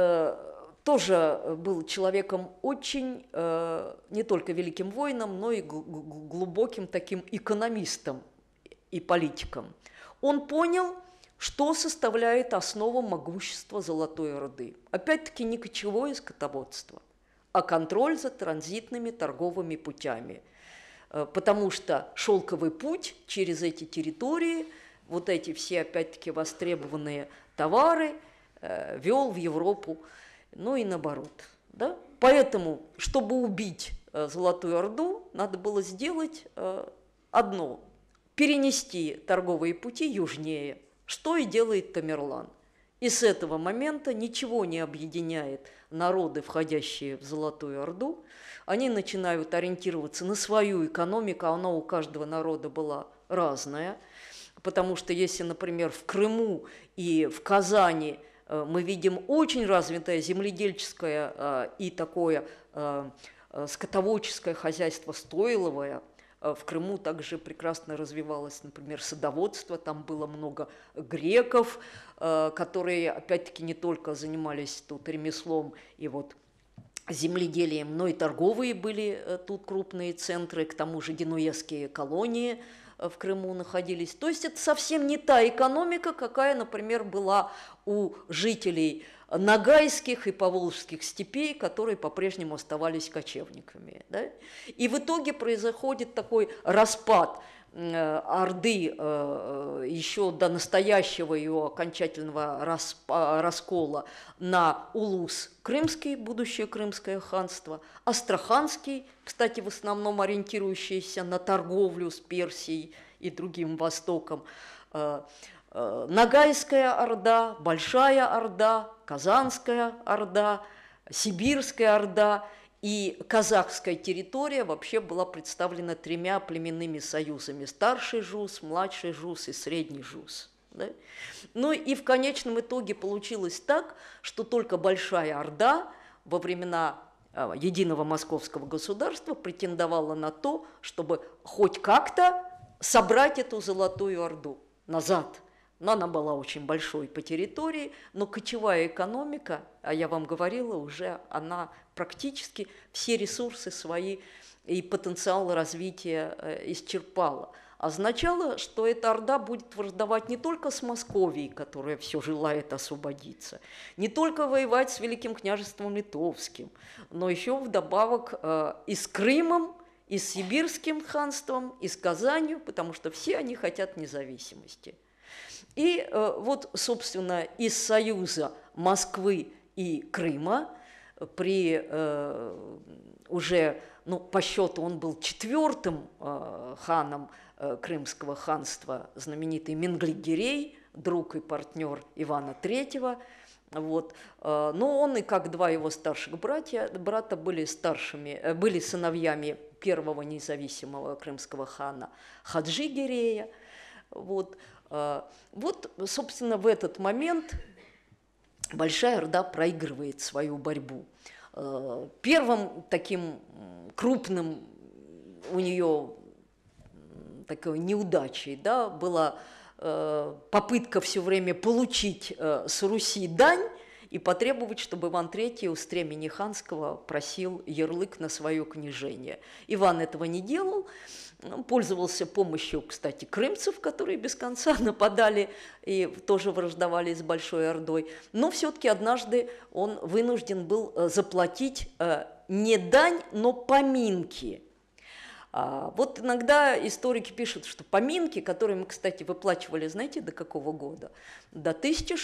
тоже был человеком очень, не только великим воином, но и глубоким таким экономистом и политиком. Он понял, что составляет основу могущества Золотой Орды. Опять-таки не кочевое скотоводство, а контроль за транзитными торговыми путями. Потому что шелковый путь через эти территории, вот эти все, опять-таки, востребованные товары вел в Европу, ну и наоборот. Да? Поэтому, чтобы убить Золотую Орду, надо было сделать одно – перенести торговые пути южнее, что и делает Тамерлан. И с этого момента ничего не объединяет народы, входящие в Золотую Орду. Они начинают ориентироваться на свою экономику, она у каждого народа была разная. Потому что если, например, в Крыму и в Казани мы видим очень развитое земледельческое и такое скотоводческое хозяйство стойловое, в Крыму также прекрасно развивалось, например, садоводство, там было много греков, которые, опять-таки, не только занимались тут ремеслом и вот земледелием, но и торговые были тут крупные центры, к тому же генуэзские колонии в Крыму находились. То есть это совсем не та экономика, какая, например, была у жителей ногайских и поволжских степей, которые по-прежнему оставались кочевниками. Да? И в итоге происходит такой распад Орды еще до настоящего ее окончательного раскола на Улус Крымский, будущее Крымское ханство, Астраханский, кстати, в основном ориентирующийся на торговлю с Персией и другим Востоком, Ногайская Орда, Большая Орда, Казанская Орда, Сибирская Орда и казахская территория вообще была представлена 3 племенными союзами: Старший Жус, Младший Жус и Средний Жус. Да? Ну и в конечном итоге получилось так, что только Большая Орда во времена единого московского государства претендовала на то, чтобы хоть как-то собрать эту Золотую Орду назад. Но она была очень большой по территории, но кочевая экономика, а я вам говорила уже, она практически все ресурсы свои и потенциал развития исчерпала. Означало, что эта Орда будет враждовать не только с Московией, которая все желает освободиться, не только воевать с Великим княжеством Литовским, но еще вдобавок и с Крымом, и с Сибирским ханством, и с Казанью, потому что все они хотят независимости. И вот, собственно, из союза Москвы и Крыма при уже, ну, по счету он был четвертым ханом Крымского ханства, знаменитый Менглик-Гирей, друг и партнер Ивана III. Вот. Но он и как два его старших брата были сыновьями первого независимого крымского хана Хаджи-Гирея. Вот. Вот, собственно, в этот момент Большая Орда проигрывает свою борьбу. Первым таким крупным у нее такой неудачей, да, была попытка все время получить с Руси дань и потребовать, чтобы Иван III у стремени ханского просил ярлык на свое княжение. Иван этого не делал, пользовался помощью, кстати, крымцев, которые без конца нападали и тоже враждовали с Большой Ордой, но все-таки однажды он вынужден был заплатить не дань, но поминки. Вот иногда историки пишут, что поминки, которые мы, кстати, выплачивали, знаете, до какого года? До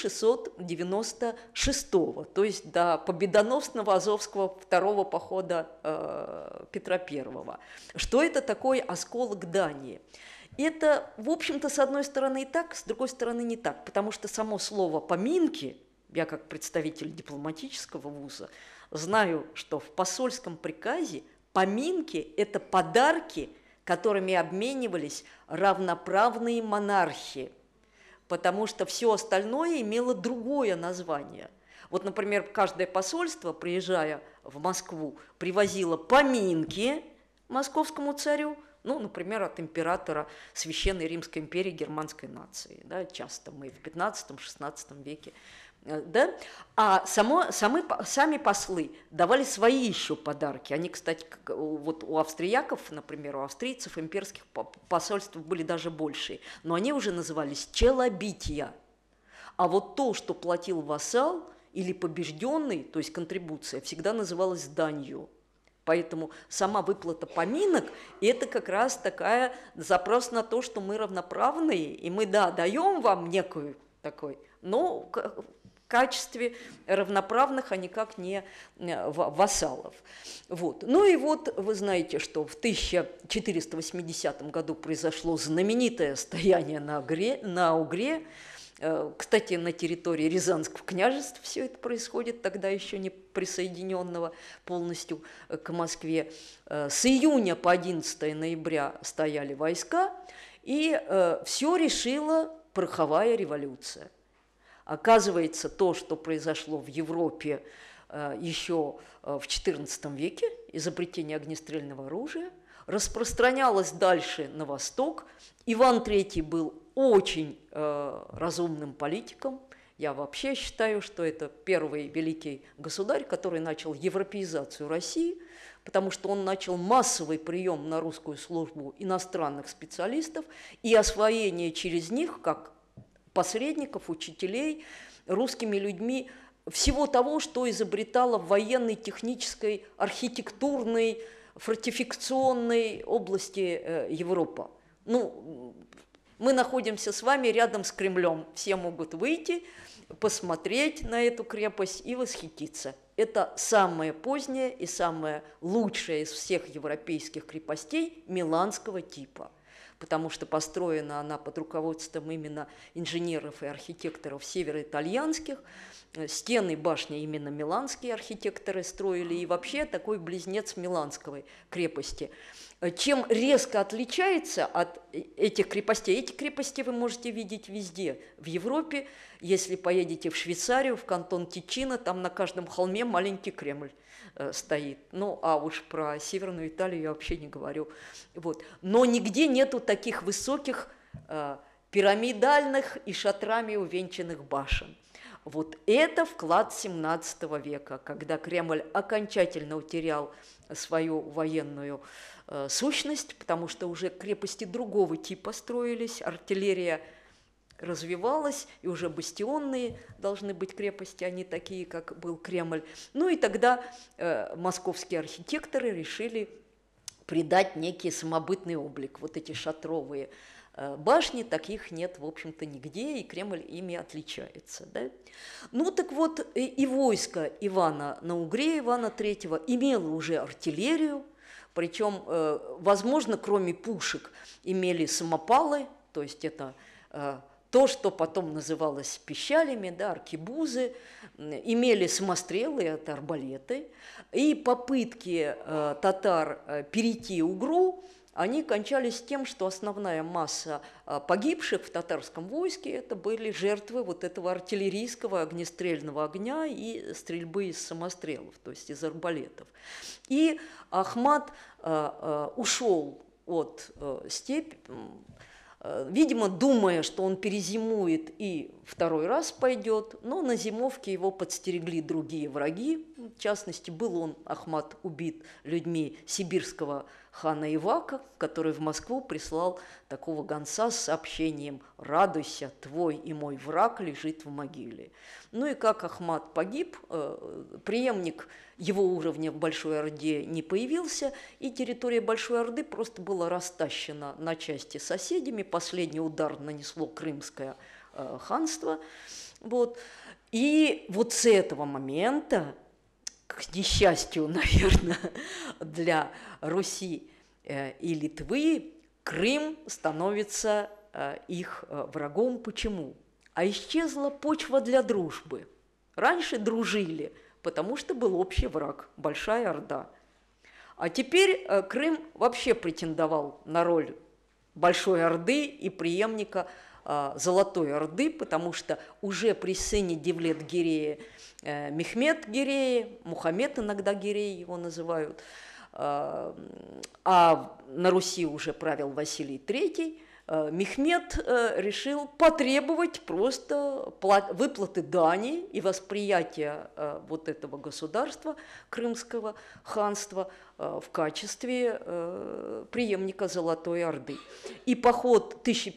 1696, то есть до победоносного Азовского второго похода Петра I. Что это такой осколок Дании? Это, в общем-то, с одной стороны и так, с другой стороны не так, потому что само слово «поминки», я как представитель дипломатического вуза знаю, что в посольском приказе поминки – это подарки, которыми обменивались равноправные монархи, потому что все остальное имело другое название. Вот, например, каждое посольство, приезжая в Москву, привозило поминки московскому царю, ну, например, от императора Священной Римской империи германской нации. Да, часто мы в 15-16 веке. Да? А сами послы давали свои еще подарки. Они, кстати, вот у австрияков, например, у австрийцев имперских посольств были даже большие, но они уже назывались челобития. А вот то, что платил вассал или побежденный, то есть контрибуция, всегда называлась данью. Поэтому сама выплата поминок – это как раз такая запрос на то, что мы равноправные, и мы, да, даем вам некую такой, но в качестве равноправных, а никак не вассалов. Вот. Ну и вот вы знаете, что в 1480 году произошло знаменитое стояние на Угре. Кстати, на территории Рязанского княжества все это происходит, тогда еще не присоединенного полностью к Москве. С июня по 11 ноября стояли войска, и все решила пороховая революция. Оказывается, то, что произошло в Европе еще в XIV веке, изобретение огнестрельного оружия, распространялось дальше на восток. Иван III был очень разумным политиком. Я вообще считаю, что это первый великий государь, который начал европеизацию России, потому что он начал массовый прием на русскую службу иностранных специалистов и освоение через них, как посредников, учителей, русскими людьми всего того, что изобретала в военной, технической, архитектурной, фортификационной области Европа. Ну, мы находимся с вами рядом с Кремлем. Все могут выйти, посмотреть на эту крепость и восхититься. Это самая поздняя и самая лучшая из всех европейских крепостей миланского типа, потому что построена она под руководством именно инженеров и архитекторов североитальянских. Стены, башни именно миланские архитекторы строили, и вообще такой близнец миланской крепости. чем резко отличается от этих крепостей. Эти крепости вы можете видеть везде. В Европе, если поедете в Швейцарию, в кантон Тичино, там на каждом холме маленький Кремль стоит. Ну, а уж про Северную Италию я вообще не говорю. Вот. Но нигде нету таких высоких пирамидальных и шатрами увенчанных башен. Вот это вклад XVII века, когда Кремль окончательно утерял свою военную сущность, потому что уже крепости другого типа строились, артиллерия развивалась, и уже бастионные должны быть крепости, а не такие, как был Кремль. Ну и тогда московские архитекторы решили придать некий самобытный облик. Вот эти шатровые башни, таких нет, в общем-то, нигде, и Кремль ими отличается. Да? Ну так вот, и войско Ивана на Угре, Ивана III, имело уже артиллерию, причем, возможно, кроме пушек, имели самопалы, то есть это то, что потом называлось пищалями, да, аркебузы, имели самострелы, это арбалеты, и попытки татар перейти Угру, они кончались тем, что основная масса погибших в татарском войске это были жертвы вот этого артиллерийского огнестрельного огня и стрельбы из самострелов, то есть из арбалетов. И Ахмат ушел от степи, видимо, думая, что он перезимует и второй раз пойдет, но на зимовке его подстерегли другие враги. В частности, был он, Ахмат, убит людьми сибирского хана Ивака, который в Москву прислал такого гонца с сообщением «Радуйся, твой и мой враг лежит в могиле». Ну и как Ахмат погиб, преемник его уровня в Большой Орде не появился, и территория Большой Орды просто была растащена на части соседями. Последний удар нанесло Крымское ханство. Вот. И вот с этого момента, к несчастью, наверное, для Руси и Литвы, Крым становится их врагом. Почему? А исчезла почва для дружбы. Раньше дружили, потому что был общий враг – Большая Орда. А теперь Крым вообще претендовал на роль Большой Орды и преемника Золотой Орды, потому что уже при сыне Девлет-Гирея Мехмед-Гирея, Мухаммед иногда Гирей его называют, а на Руси уже правил Василий III, Мехмед решил потребовать просто выплаты дани и восприятия вот этого государства, Крымского ханства, в качестве преемника Золотой Орды. И поход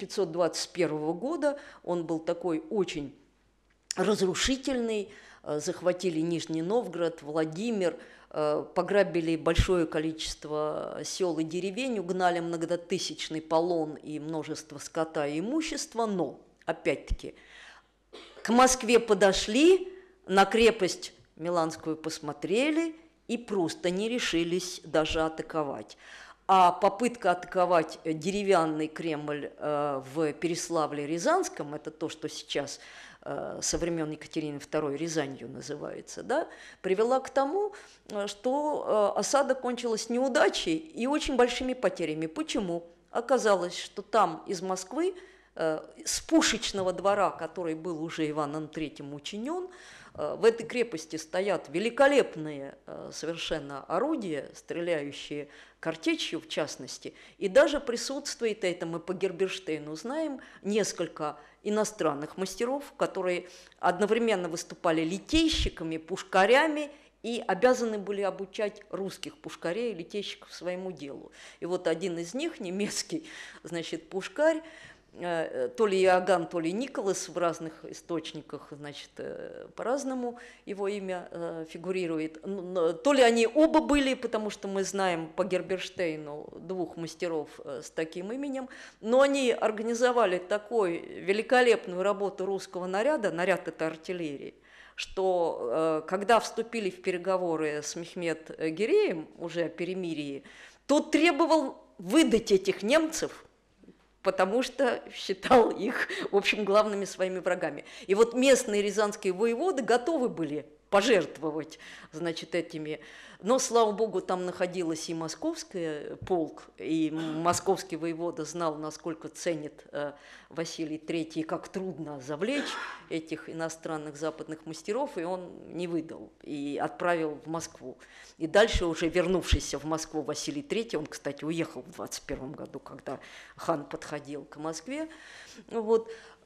1521 года, он был такой очень разрушительный, захватили Нижний Новгород, Владимир, пограбили большое количество сел и деревень, угнали многотысячный полон и множество скота и имущества, но, опять-таки, к Москве подошли, на крепость Миланскую посмотрели и просто не решились даже атаковать. А попытка атаковать деревянный Кремль в Переславле-Рязанском, это то, что сейчас со времен Екатерины II Рязанью называется, да, привела к тому, что осада кончилась неудачей и очень большими потерями. Почему? Оказалось, что там из Москвы, с пушечного двора, который был уже Иваном III учинен, в этой крепости стоят великолепные совершенно орудия, стреляющие картечью в частности, и даже присутствует, это мы по Герберштейну знаем, несколько иностранных мастеров, которые одновременно выступали литейщиками, пушкарями и обязаны были обучать русских пушкарей и литейщиков своему делу. И вот один из них, немецкий, значит, пушкарь, то ли Иоганн, то ли Николас, в разных источниках, значит, по-разному его имя фигурирует. То ли они оба были, потому что мы знаем по Герберштейну двух мастеров с таким именем, но они организовали такую великолепную работу русского наряда, наряд это артиллерии, что когда вступили в переговоры с Мехмед-Гиреем уже о перемирии, тот требовал выдать этих немцев, потому что считал их, в общем, главными своими врагами. И вот местные рязанские воеводы готовы были пожертвовать, значит, этими. Но, слава богу, там находилась и московский полк, и московский воевода знал, насколько ценит Василий III, и как трудно завлечь этих иностранных западных мастеров, и он не выдал, и отправил в Москву. И дальше, уже вернувшийся в Москву Василий III, он, кстати, уехал в 21 году, когда хан подходил к Москве, вот,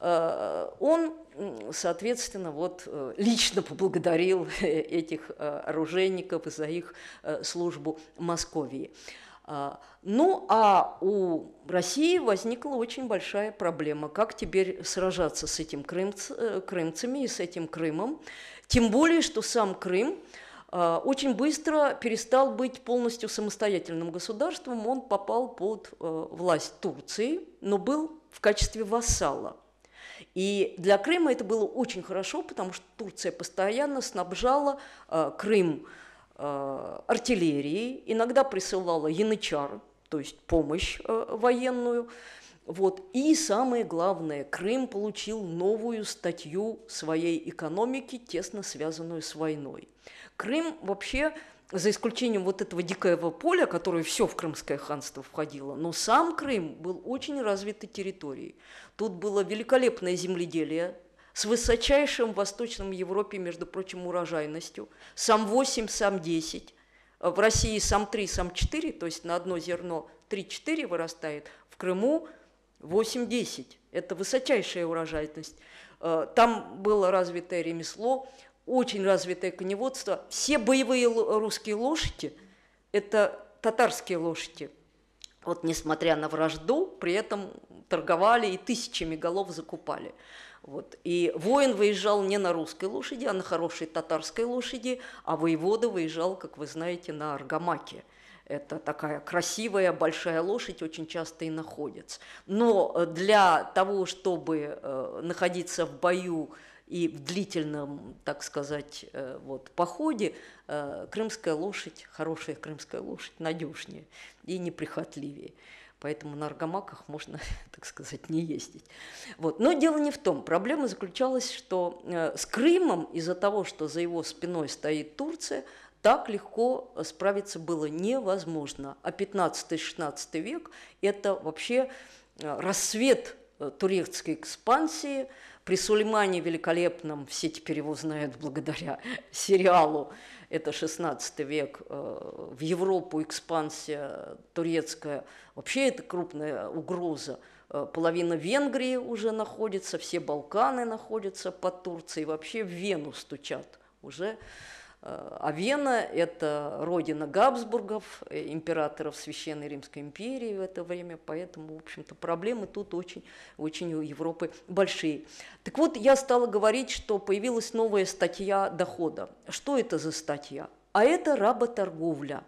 он, соответственно, вот, лично поблагодарил этих оружейников за их службу Московии. Ну, а у России возникла очень большая проблема, как теперь сражаться с этим крымцами и с этим Крымом, тем более, что сам Крым очень быстро перестал быть полностью самостоятельным государством, он попал под власть Турции, но был в качестве вассала. И для Крыма это было очень хорошо, потому что Турция постоянно снабжала Крым артиллерией, иногда присылала янычар, то есть помощь военную. Вот. И самое главное, Крым получил новую статью своей экономики, тесно связанную с войной. Крым вообще, за исключением вот этого дикого поля, которое все в Крымское ханство входило, но сам Крым был очень развитой территорией. Тут было великолепное земледелие с высочайшим в Восточном Европе, между прочим, урожайностью. Сам 8, сам 10. В России сам 3, сам 4, то есть на одно зерно 3-4 вырастает. В Крыму 8-10. Это высочайшая урожайность. Там было развитое ремесло, очень развитое коневодство. Все боевые русские лошади – это татарские лошади. Вот, несмотря на вражду, при этом торговали и тысячами голов закупали. Вот. И воин выезжал не на русской лошади, а на хорошей татарской лошади, а воевода выезжал, как вы знаете, на аргамаке. Это такая красивая большая лошадь, очень часто и находится. Но для того, чтобы находиться в бою и в длительном, так сказать, вот, походе, крымская лошадь, хорошая крымская лошадь, надежнее и неприхотливее. Поэтому на аргамаках можно, так сказать, не ездить. Вот. Но дело не в том. Проблема заключалась, что с Крымом, из-за того, что за его спиной стоит Турция, так легко справиться было невозможно. А 15-16 век – это вообще рассвет турецкой экспансии. При Сулеймане Великолепном, все теперь его знают благодаря сериалу, это 16 век, в Европу экспансия турецкая, вообще это крупная угроза. Половина Венгрии уже находится, все Балканы находятся под Турцией, вообще в Вену стучат уже. А Вена – это родина Габсбургов, императоров Священной Римской империи в это время, поэтому, в общем-то, проблемы тут очень у Европы большие. Так вот, я стала говорить, что появилась новая статья дохода. Что это за статья? А это работорговля.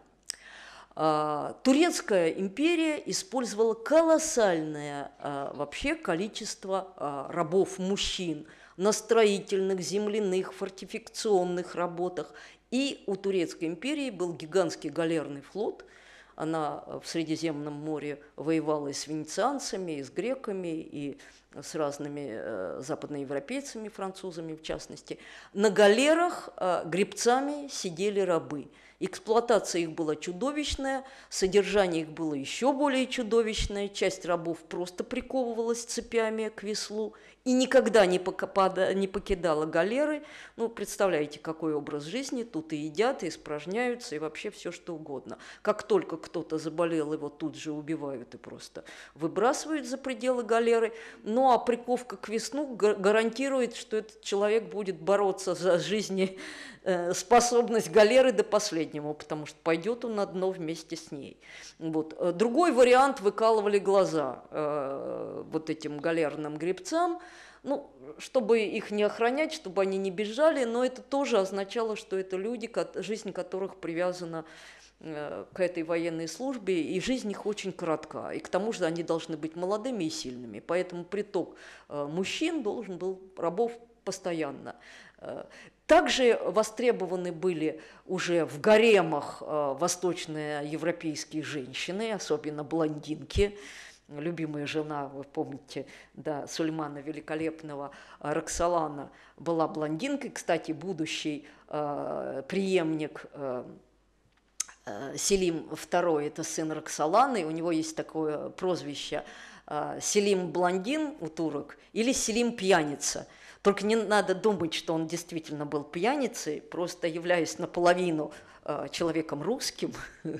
Турецкая империя использовала колоссальное вообще количество рабов-мужчин на строительных, земляных, фортификационных работах. И у Турецкой империи был гигантский галерный флот. Она в Средиземном море воевала и с венецианцами, и с греками, и с разными западноевропейцами, французами в частности. На галерах гребцами сидели рабы. Эксплуатация их была чудовищная, содержание их было еще более чудовищное. Часть рабов просто приковывалась цепями к веслу и никогда не покидала галеры. Ну, представляете, какой образ жизни. Тут и едят, и испражняются, и вообще все что угодно. Как только кто-то заболел, его тут же убивают и просто выбрасывают за пределы галеры. Ну, а приковка к веслу гарантирует, что этот человек будет бороться за жизнеспособность галеры до последнего, потому что пойдет он на дно вместе с ней. Вот. Другой вариант – выкалывали глаза вот этим галерным гребцам, ну, чтобы их не охранять, чтобы они не бежали, но это тоже означало, что это люди, жизнь которых привязана к этой военной службе, и жизнь их очень коротка. И к тому же они должны быть молодыми и сильными. Поэтому приток мужчин должен был, рабов, постоянно. Также востребованы были уже в гаремах восточноевропейские женщины, особенно блондинки. любимая жена, вы помните, да, Сулеймана Великолепного, Роксолана, была блондинкой, кстати, будущий преемник Селим II, это сын Роксоланы, у него есть такое прозвище Селим блондин у турок или Селим пьяница. Только не надо думать, что он действительно был пьяницей, просто являясь наполовину человеком русским,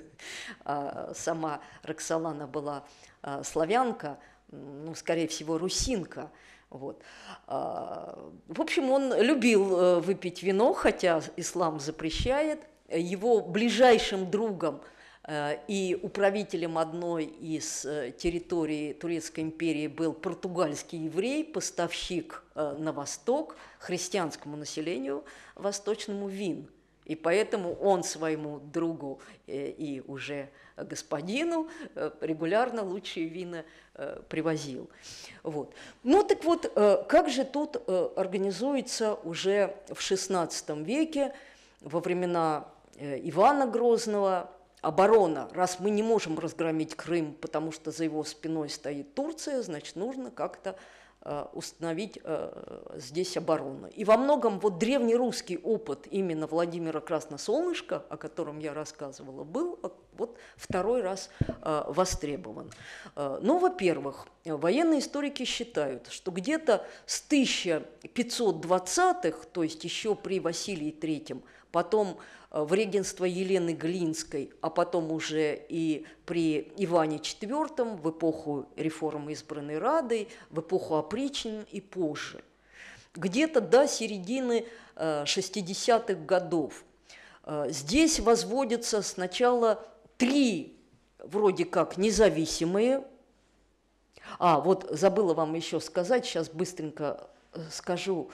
сама Роксолана была славянка, ну, скорее всего, русинка. Вот. В общем, он любил выпить вино, хотя ислам запрещает. Его ближайшим другом и управителем одной из территорий Турецкой империи был португальский еврей, поставщик на восток христианскому населению восточному вин. И поэтому он своему другу и уже господину регулярно лучшие вина привозил. Вот. Ну так вот, как же тут организуется уже в XVI веке, во времена Ивана Грозного, оборона? Раз мы не можем разгромить Крым, потому что за его спиной стоит Турция, значит, нужно как-то установить здесь оборону. И во многом вот древнерусский опыт именно Владимира Красносолнышка, о котором я рассказывала, был вот второй раз востребован. Ну, во-первых, военные историки считают, что где-то с 1520-х, то есть еще при Василии III, потом в регенство Елены Глинской, а потом уже и при Иване IV, в эпоху реформы избранной Радой, в эпоху опричнин и позже. Где-то до середины 60-х годов. Здесь возводятся сначала 3 вроде как независимые. Вот забыла вам еще сказать, сейчас быстренько скажу,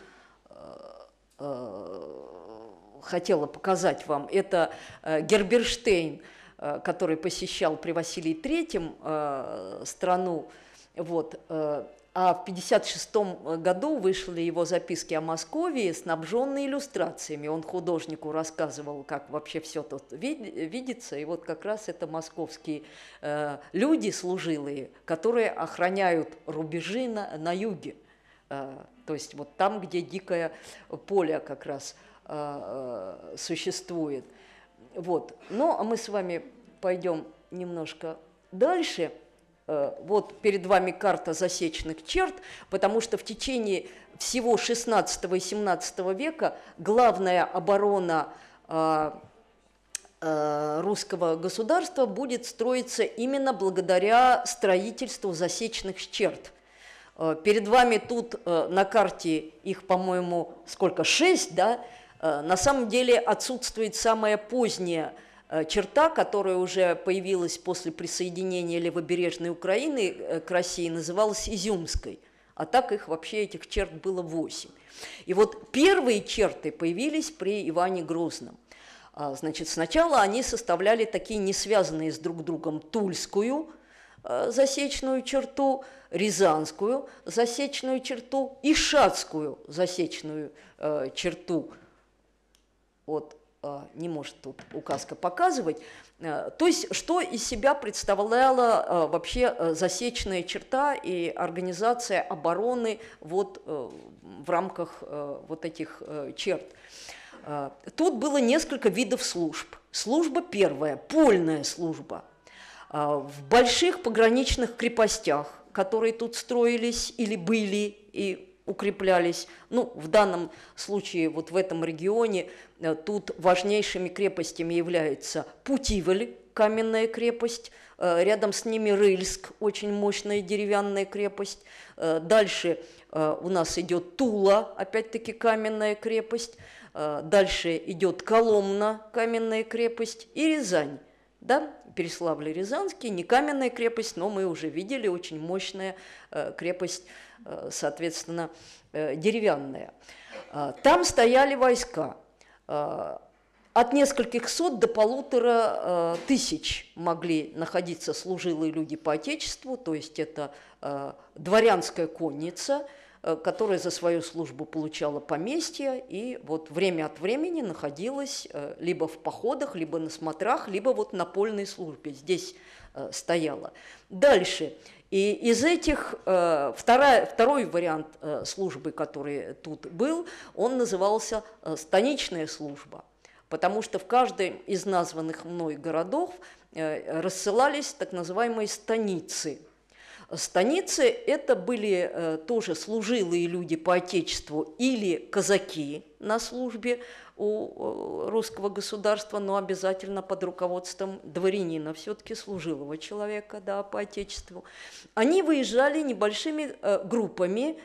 хотела показать вам, это Герберштейн, который посещал при Василии III страну, вот, а в 1956 году вышли его записки о Московии, снабженные иллюстрациями. Он художнику рассказывал, как вообще все тут видится, и вот как раз это московские люди служилые, которые охраняют рубежи на юге, то есть вот там, где дикое поле как раз существует. Вот. Ну, а мы с вами пойдем немножко дальше. Вот перед вами карта засеченных черт, потому что в течение всего XVI и XVII века главная оборона русского государства будет строиться именно благодаря строительству засеченных черт. Перед вами тут на карте их, по-моему, сколько? 6, да? На самом деле отсутствует самая поздняя черта, которая уже появилась после присоединения левобережной Украины к России, называлась Изюмской. А так их вообще, этих черт было 8. И вот первые черты появились при Иване Грозном. Значит, сначала они составляли такие не связанные с друг другом Тульскую засечную черту, Рязанскую засечную черту и Шацкую засечную черту. Вот не может тут указка показывать. То есть, что из себя представляла вообще засечная черта и организация обороны вот в рамках вот этих черт. Тут было несколько видов служб. Служба первая, польная служба. В больших пограничных крепостях, которые тут строились или были и укреплялись. Ну, в данном случае, вот в этом регионе, тут важнейшими крепостями являются Путивль, каменная крепость, рядом с ними Рыльск, очень мощная деревянная крепость. Дальше у нас идет Тула, опять-таки каменная крепость. Дальше идет Коломна, каменная крепость, и Рязань. Да, Переславль-Рязанский, не каменная крепость, но мы уже видели, очень мощная крепость, соответственно, деревянная. Там стояли войска. От нескольких сот до 1500 могли находиться служилые люди по отечеству, то есть это дворянская конница, которая за свою службу получала поместье и вот время от времени находилась либо в походах, либо на смотрах, либо вот на польной службе здесь стояла. Дальше И из этих второй вариант службы, который тут был, он назывался станичная служба, потому что в каждом из названных мной городов рассылались так называемые станицы. Станицы – это были тоже служилые люди по отечеству или казаки на службе у русского государства, но обязательно под руководством дворянина, все-таки служилого человека, да, по отечеству. Они выезжали небольшими группами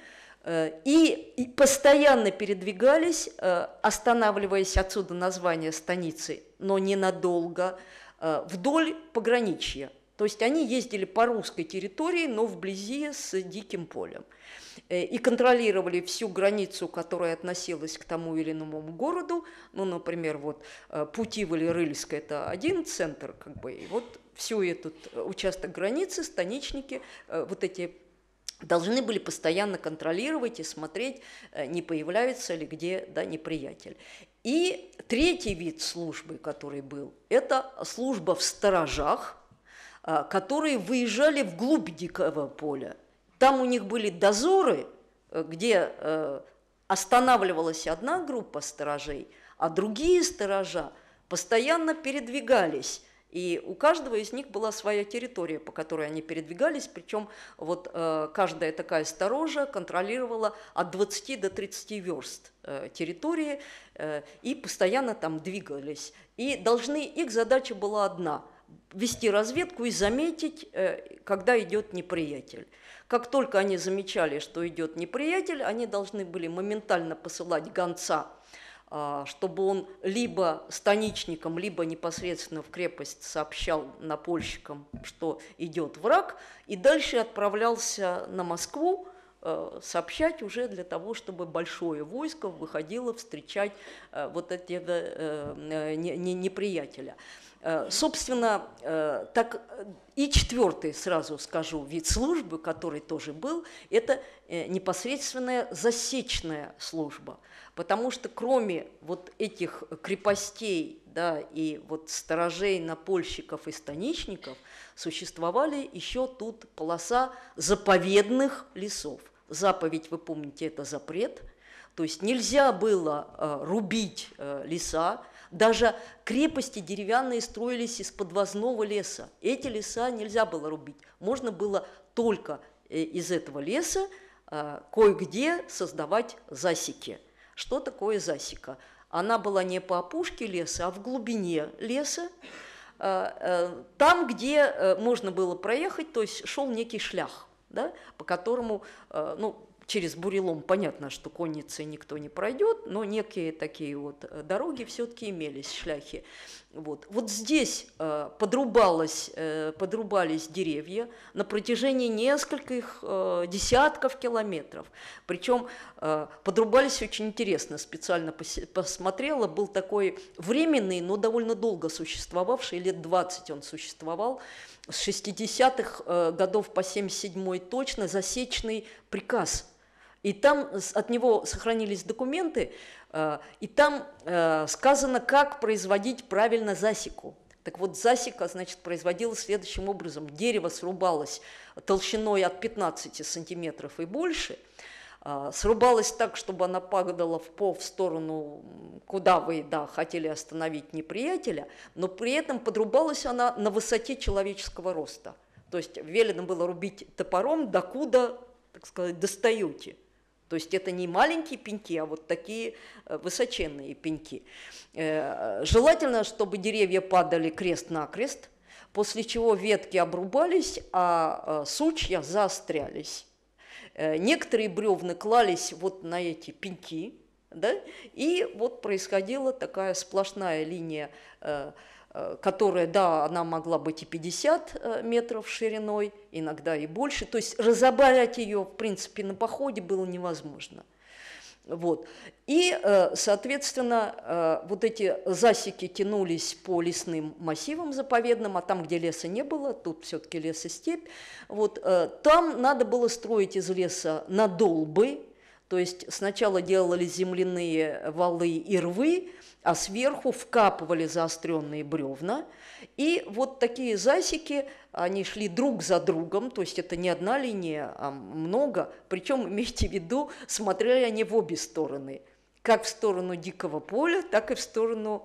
и постоянно передвигались, останавливаясь, отсюда название станицы, но ненадолго, вдоль пограничья. То есть они ездили по русской территории, но вблизи с диким полем. И контролировали всю границу, которая относилась к тому или иному городу. Ну, например, вот Путивль-Рыльск – это один центр, как бы, и вот всю этот участок границы станичники вот эти должны были постоянно контролировать и смотреть, не появляется ли где, да, неприятель. И третий вид службы, который был, это служба в сторожах, которые выезжали вглубь дикого поля. Там у них были дозоры, где останавливалась одна группа сторожей, а другие сторожа постоянно передвигались. И у каждого из них была своя территория, по которой они передвигались, причем вот каждая такая сторожа контролировала от 20 до 30 верст территории и постоянно там двигались. И их задача была одна – вести разведку и заметить, когда идет неприятель. Как только они замечали, что идет неприятель, они должны были моментально посылать гонца, чтобы он либо станичникам, либо непосредственно в крепость сообщал напольщикам, что идет враг, и дальше отправлялся на Москву сообщать уже для того, чтобы большое войско выходило встречать вот этого неприятеля. Собственно, так и четвертый, сразу скажу, вид службы, который тоже был, это непосредственная засечная служба. Потому что кроме вот этих крепостей, да, и вот сторожей, напольщиков и станичников, существовали еще тут полоса заповедных лесов. Заповедь, вы помните, это запрет, то есть нельзя было рубить леса. Даже крепости деревянные строились из подвозного леса. Эти леса нельзя было рубить. Можно было только из этого леса кое-где создавать засеки. Что такое засека? Она была не по опушке леса, а в глубине леса, там, где можно было проехать, то есть шел некий шлях, да, по которому, ну, через бурелом понятно, что конницей никто не пройдет, но некие такие вот дороги все-таки имелись, шляхи. Вот здесь подрубались деревья на протяжении нескольких десятков километров. Причем подрубались очень интересно, специально посмотрела, был такой временный, но довольно долго существовавший, лет 20 он существовал, с 60-х годов по 77-й точно, засечный приказ. И там от него сохранились документы, и там сказано, как производить правильно засеку. Так вот, засека, значит, производилась следующим образом. Дерево срубалось толщиной от 15 сантиметров и больше, срубалось так, чтобы она падала в сторону, куда вы, да, хотели остановить неприятеля, но при этом подрубалась она на высоте человеческого роста. То есть велено было рубить топором, докуда, так сказать, достаете. То есть это не маленькие пеньки, а вот такие высоченные пеньки. Желательно, чтобы деревья падали крест-накрест, после чего ветки обрубались, а сучья заострялись. Некоторые бревна клались вот на эти пеньки, да, и вот происходила такая сплошная линия, которая, да, она могла быть и 50 метров шириной, иногда и больше. То есть разобрать ее, в принципе, на походе было невозможно. Вот. И, соответственно, вот эти засеки тянулись по лесным массивам заповедным, а там, где леса не было, тут все-таки лес и степь, вот, там надо было строить из леса надолбы, То есть сначала делали земляные валы и рвы, а сверху вкапывали заостренные бревна. И вот такие засеки, они шли друг за другом, то есть это не одна линия, а много. Причем, имейте в виду, смотрели они в обе стороны. Как в сторону дикого поля, так и в сторону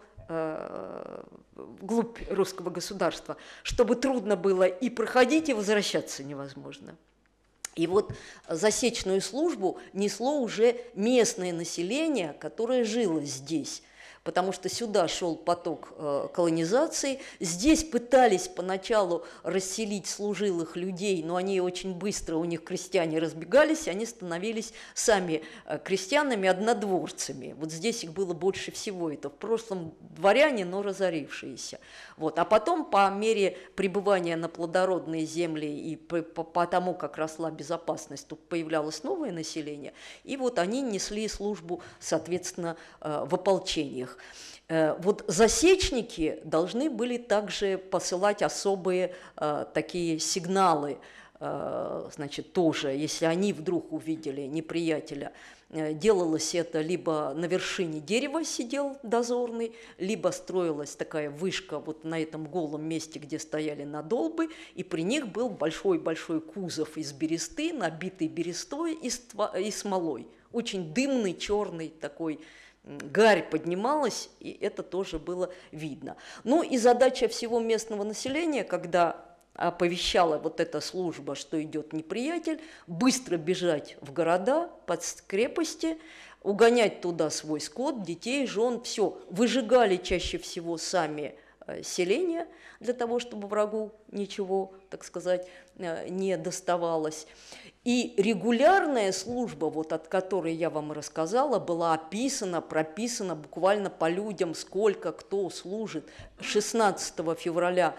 вглубь русского государства, чтобы трудно было и проходить, и возвращаться невозможно. И вот засечную службу несло уже местное население, которое жило здесь, потому что сюда шел поток колонизации. Здесь пытались поначалу расселить служилых людей, но они очень быстро, у них крестьяне разбегались, они становились сами крестьянами, однодворцами. Вот здесь их было больше всего, это в прошлом дворяне, но разорившиеся. Вот. А потом, по мере пребывания на плодородные земли и по тому, как росла безопасность, тут появлялось новое население, и вот они несли службу, соответственно, в ополчениях. Вот засечники должны были также посылать особые такие сигналы, значит, тоже, если они вдруг увидели неприятеля. Делалось это либо на вершине дерева сидел дозорный, либо строилась такая вышка вот на этом голом месте, где стояли надолбы, и при них был большой-большой кузов из бересты, набитый берестой и смолой. Очень дымный, черный такой, гарь поднималась, и это тоже было видно. Ну и задача всего местного населения, когда оповещала вот эта служба, что идет неприятель, быстро бежать в города, под крепости, угонять туда свой скот, детей, жен, все. Выжигали чаще всего сами селения для того, чтобы врагу ничего, так сказать, не доставалось. И регулярная служба, вот от которой я вам рассказала, была описана, прописана буквально по людям, сколько кто служит. 16 февраля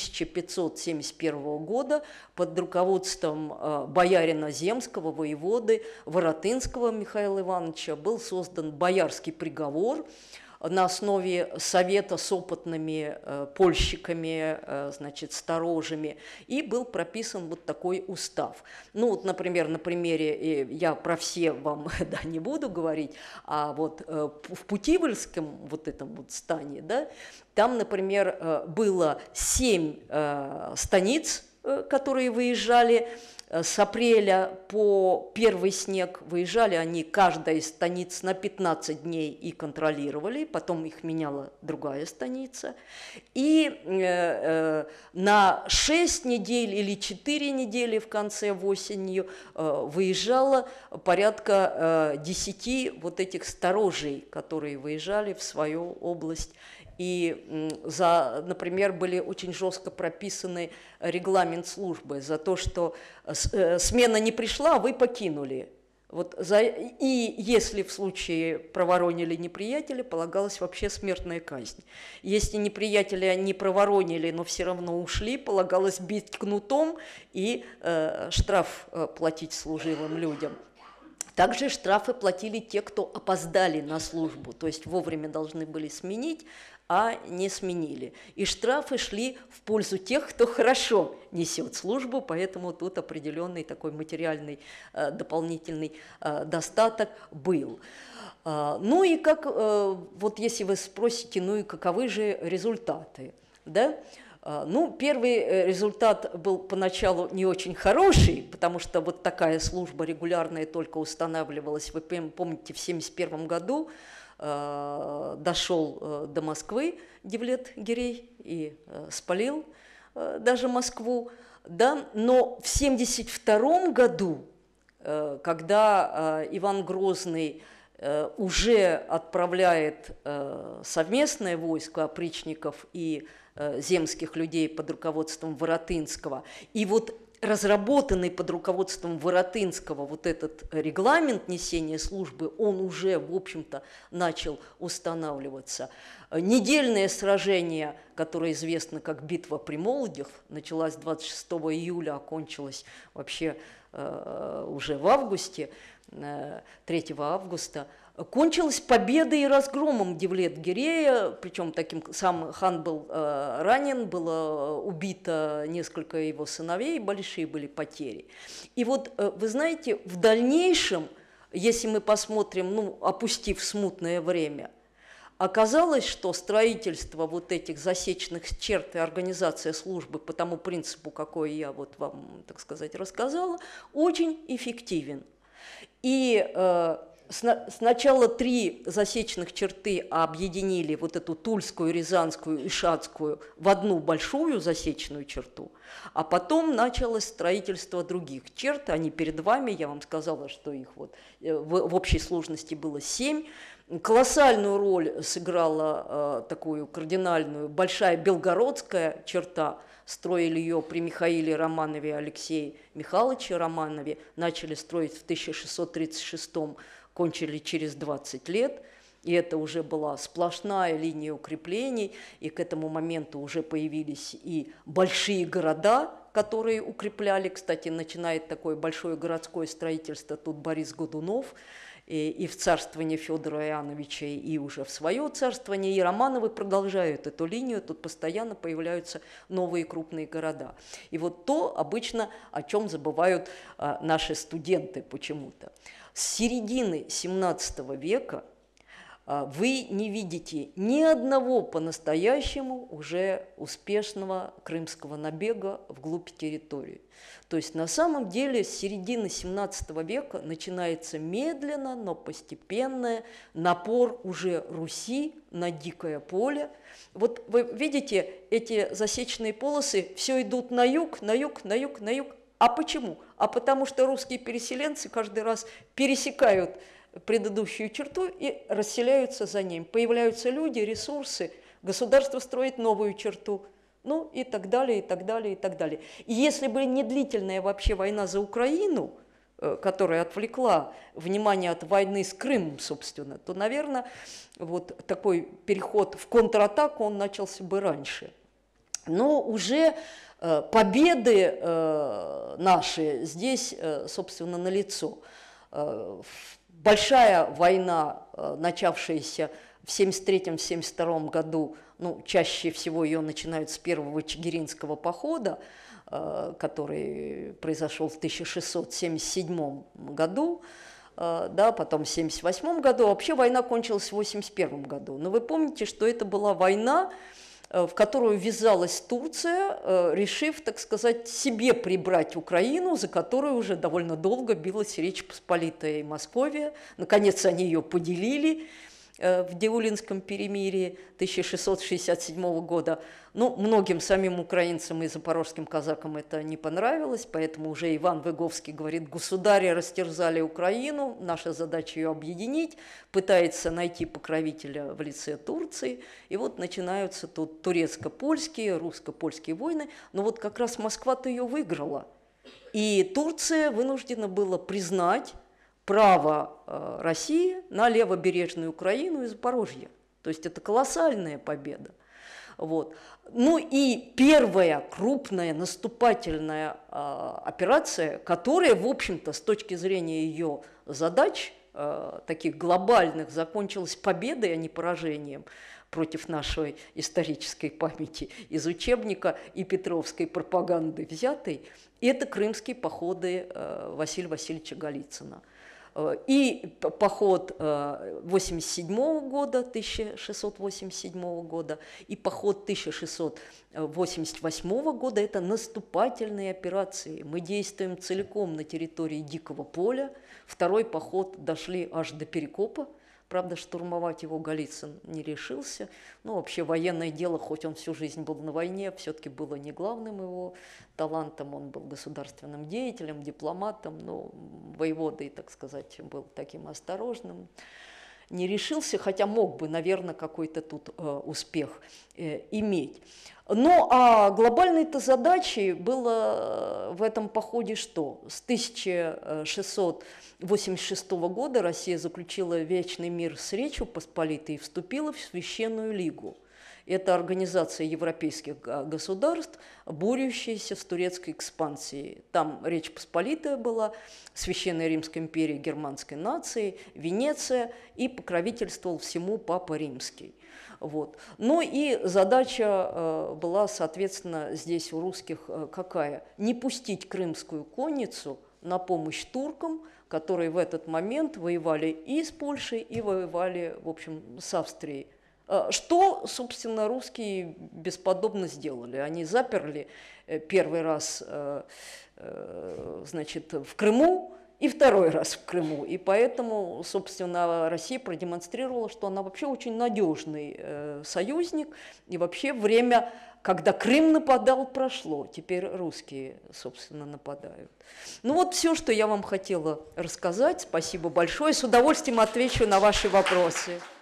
1571 года под руководством боярина Земского, воеводы Воротынского Михаила Ивановича был создан боярский приговор на основе совета с опытными польщиками, значит, сторожами, и был прописан вот такой устав. Ну вот, например, на примере, я про все вам да, не буду говорить, а вот в Путивльском вот этом вот стане, да, там, например, было 7 станиц, которые выезжали с апреля по первый снег. Выезжали они, каждая из станиц, на 15 дней и контролировали, потом их меняла другая станица. И на 6 недель или 4 недели в конце осенью выезжало порядка 10 вот этих сторожей, которые выезжали в свою область. И, например, были очень жестко прописаны регламент службы за то, что смена не пришла, а вы покинули. Вот и если в случае проворонили неприятеля, полагалась вообще смертная казнь. Если неприятеля не проворонили, но все равно ушли, полагалось бить кнутом и штраф платить служилым людям. Также штрафы платили те, кто опоздали на службу, то есть вовремя должны были сменить, а не сменили. И штрафы шли в пользу тех, кто хорошо несет службу, поэтому тут определенный такой материальный дополнительный достаток был. Ну и как, вот если вы спросите, ну и каковы же результаты, да? Ну, первый результат был поначалу не очень хороший, потому что вот такая служба регулярная только устанавливалась, вы помните, в 1971 году дошел до Москвы Девлет-Гирей и спалил даже Москву, да? Но в 1972 году, когда Иван Грозный уже отправляет совместное войско опричников и земских людей под руководством Воротынского, и вот разработанный под руководством Воротынского вот этот регламент несения службы, он уже, в общем-то, начал устанавливаться. Недельное сражение, которое известно как битва при Молодях, началась 26 июля, окончилась вообще уже в августе, 3 августа, кончилась победой и разгромом Девлет-Гирея, причем таким сам хан был ранен, было убито несколько его сыновей, большие были потери. И вот, вы знаете, в дальнейшем если мы посмотрим, ну, опустив смутное время, оказалось, что строительство вот этих засечных черт и организация службы по тому принципу, какой я вот вам, так сказать, рассказала, очень эффективен. И сначала 3 засечных черты объединили вот эту тульскую, рязанскую и шацкую в одну большую засечную черту, а потом началось строительство других черт. Они перед вами, я вам сказала, что их вот в общей сложности было 7. Колоссальную роль сыграла такую кардинальную большая белгородская черта. Строили ее при Михаиле Романове и Алексее Михайловиче Романове. Начали строить в 1636-м, кончили через 20 лет. И это уже была сплошная линия укреплений. И к этому моменту уже появились и большие города, которые укрепляли. Кстати, начинает такое большое городское строительство тут Борис Годунов. И в царствование Федора Иоанновича, и уже в свое царствование. И Романовы продолжают эту линию, тут постоянно появляются новые крупные города. И вот то обычно, о чем забывают наши студенты почему-то. С середины XVII века вы не видите ни одного по-настоящему уже успешного крымского набега вглубь территории. То есть на самом деле с середины XVII века начинается медленно, но постепенный напор уже Руси на дикое поле. Вот вы видите, эти засечные полосы все идут на юг, на юг, на юг, на юг. А почему? А потому что русские переселенцы каждый раз пересекают предыдущую черту и расселяются за ним. Появляются люди, ресурсы, государство строит новую черту, ну и так далее, и так далее, и так далее. И если бы не длительная вообще война за Украину, которая отвлекла внимание от войны с Крымом, собственно, то, наверное, вот такой переход в контратаку, он начался бы раньше. Но уже победы наши здесь, собственно, налицо. Большая война, начавшаяся в 1973-1972 году, ну, чаще всего ее начинают с первого Чигиринского похода, который произошел в 1677 году, да, потом в 1978 году. Вообще война кончилась в 1981 году. Но вы помните, что это была война, в которую ввязалась Турция, решив, так сказать, себе прибрать Украину, за которую уже довольно долго билась Речь Посполитая и Московия. Наконец они ее поделили в Деулинском перемирии 1667 года. Ну, многим самим украинцам и запорожским казакам это не понравилось, поэтому уже Иван Выговский говорит: государи растерзали Украину, наша задача ее объединить, пытается найти покровителя в лице Турции, и вот начинаются тут турецко-польские, русско-польские войны, но вот как раз Москва-то ее выиграла, и Турция вынуждена была признать право России на левобережную Украину и Запорожье. То есть это колоссальная победа. Вот. Ну и первая крупная наступательная операция, которая, в общем-то, с точки зрения ее задач, таких глобальных, закончилась победой, а не поражением против нашей исторической памяти из учебника и петровской пропаганды взятой, это крымские походы Василия Васильевича Голицына. И поход 1787 года, 1687 года, и поход 1688 года – это наступательные операции. Мы действуем целиком на территории Дикого поля. Второй поход дошли аж до Перекопа. Правда, штурмовать его Голицын не решился. Ну, вообще, военное дело, хоть он всю жизнь был на войне, все-таки было не главным его талантом. Он был государственным деятелем, дипломатом, но воеводой, так сказать, был таким осторожным. Не решился, хотя мог бы, наверное, какой-то тут успех иметь. Ну, а глобальной-то задачей было в этом походе что? С 1686 года Россия заключила вечный мир с Речью Посполитой и вступила в Священную Лигу. Это организация европейских государств, борющаяся с турецкой экспансией. Там Речь Посполитая была, Священная Римская империя германской нации, Венеция, и покровительствовал всему Папа Римский. Вот. Ну и задача была, соответственно, здесь у русских какая? Не пустить крымскую конницу на помощь туркам, которые в этот момент воевали и с Польшей, и воевали, в общем, с Австрией. Что, собственно, русские бесподобно сделали. Они заперли первый раз, значит, в Крыму, и второй раз в Крыму. И поэтому, собственно, Россия продемонстрировала, что она вообще очень надежный союзник. И вообще время, когда Крым нападал, прошло. Теперь русские, собственно, нападают. Ну вот все, что я вам хотела рассказать. Спасибо большое. С удовольствием отвечу на ваши вопросы.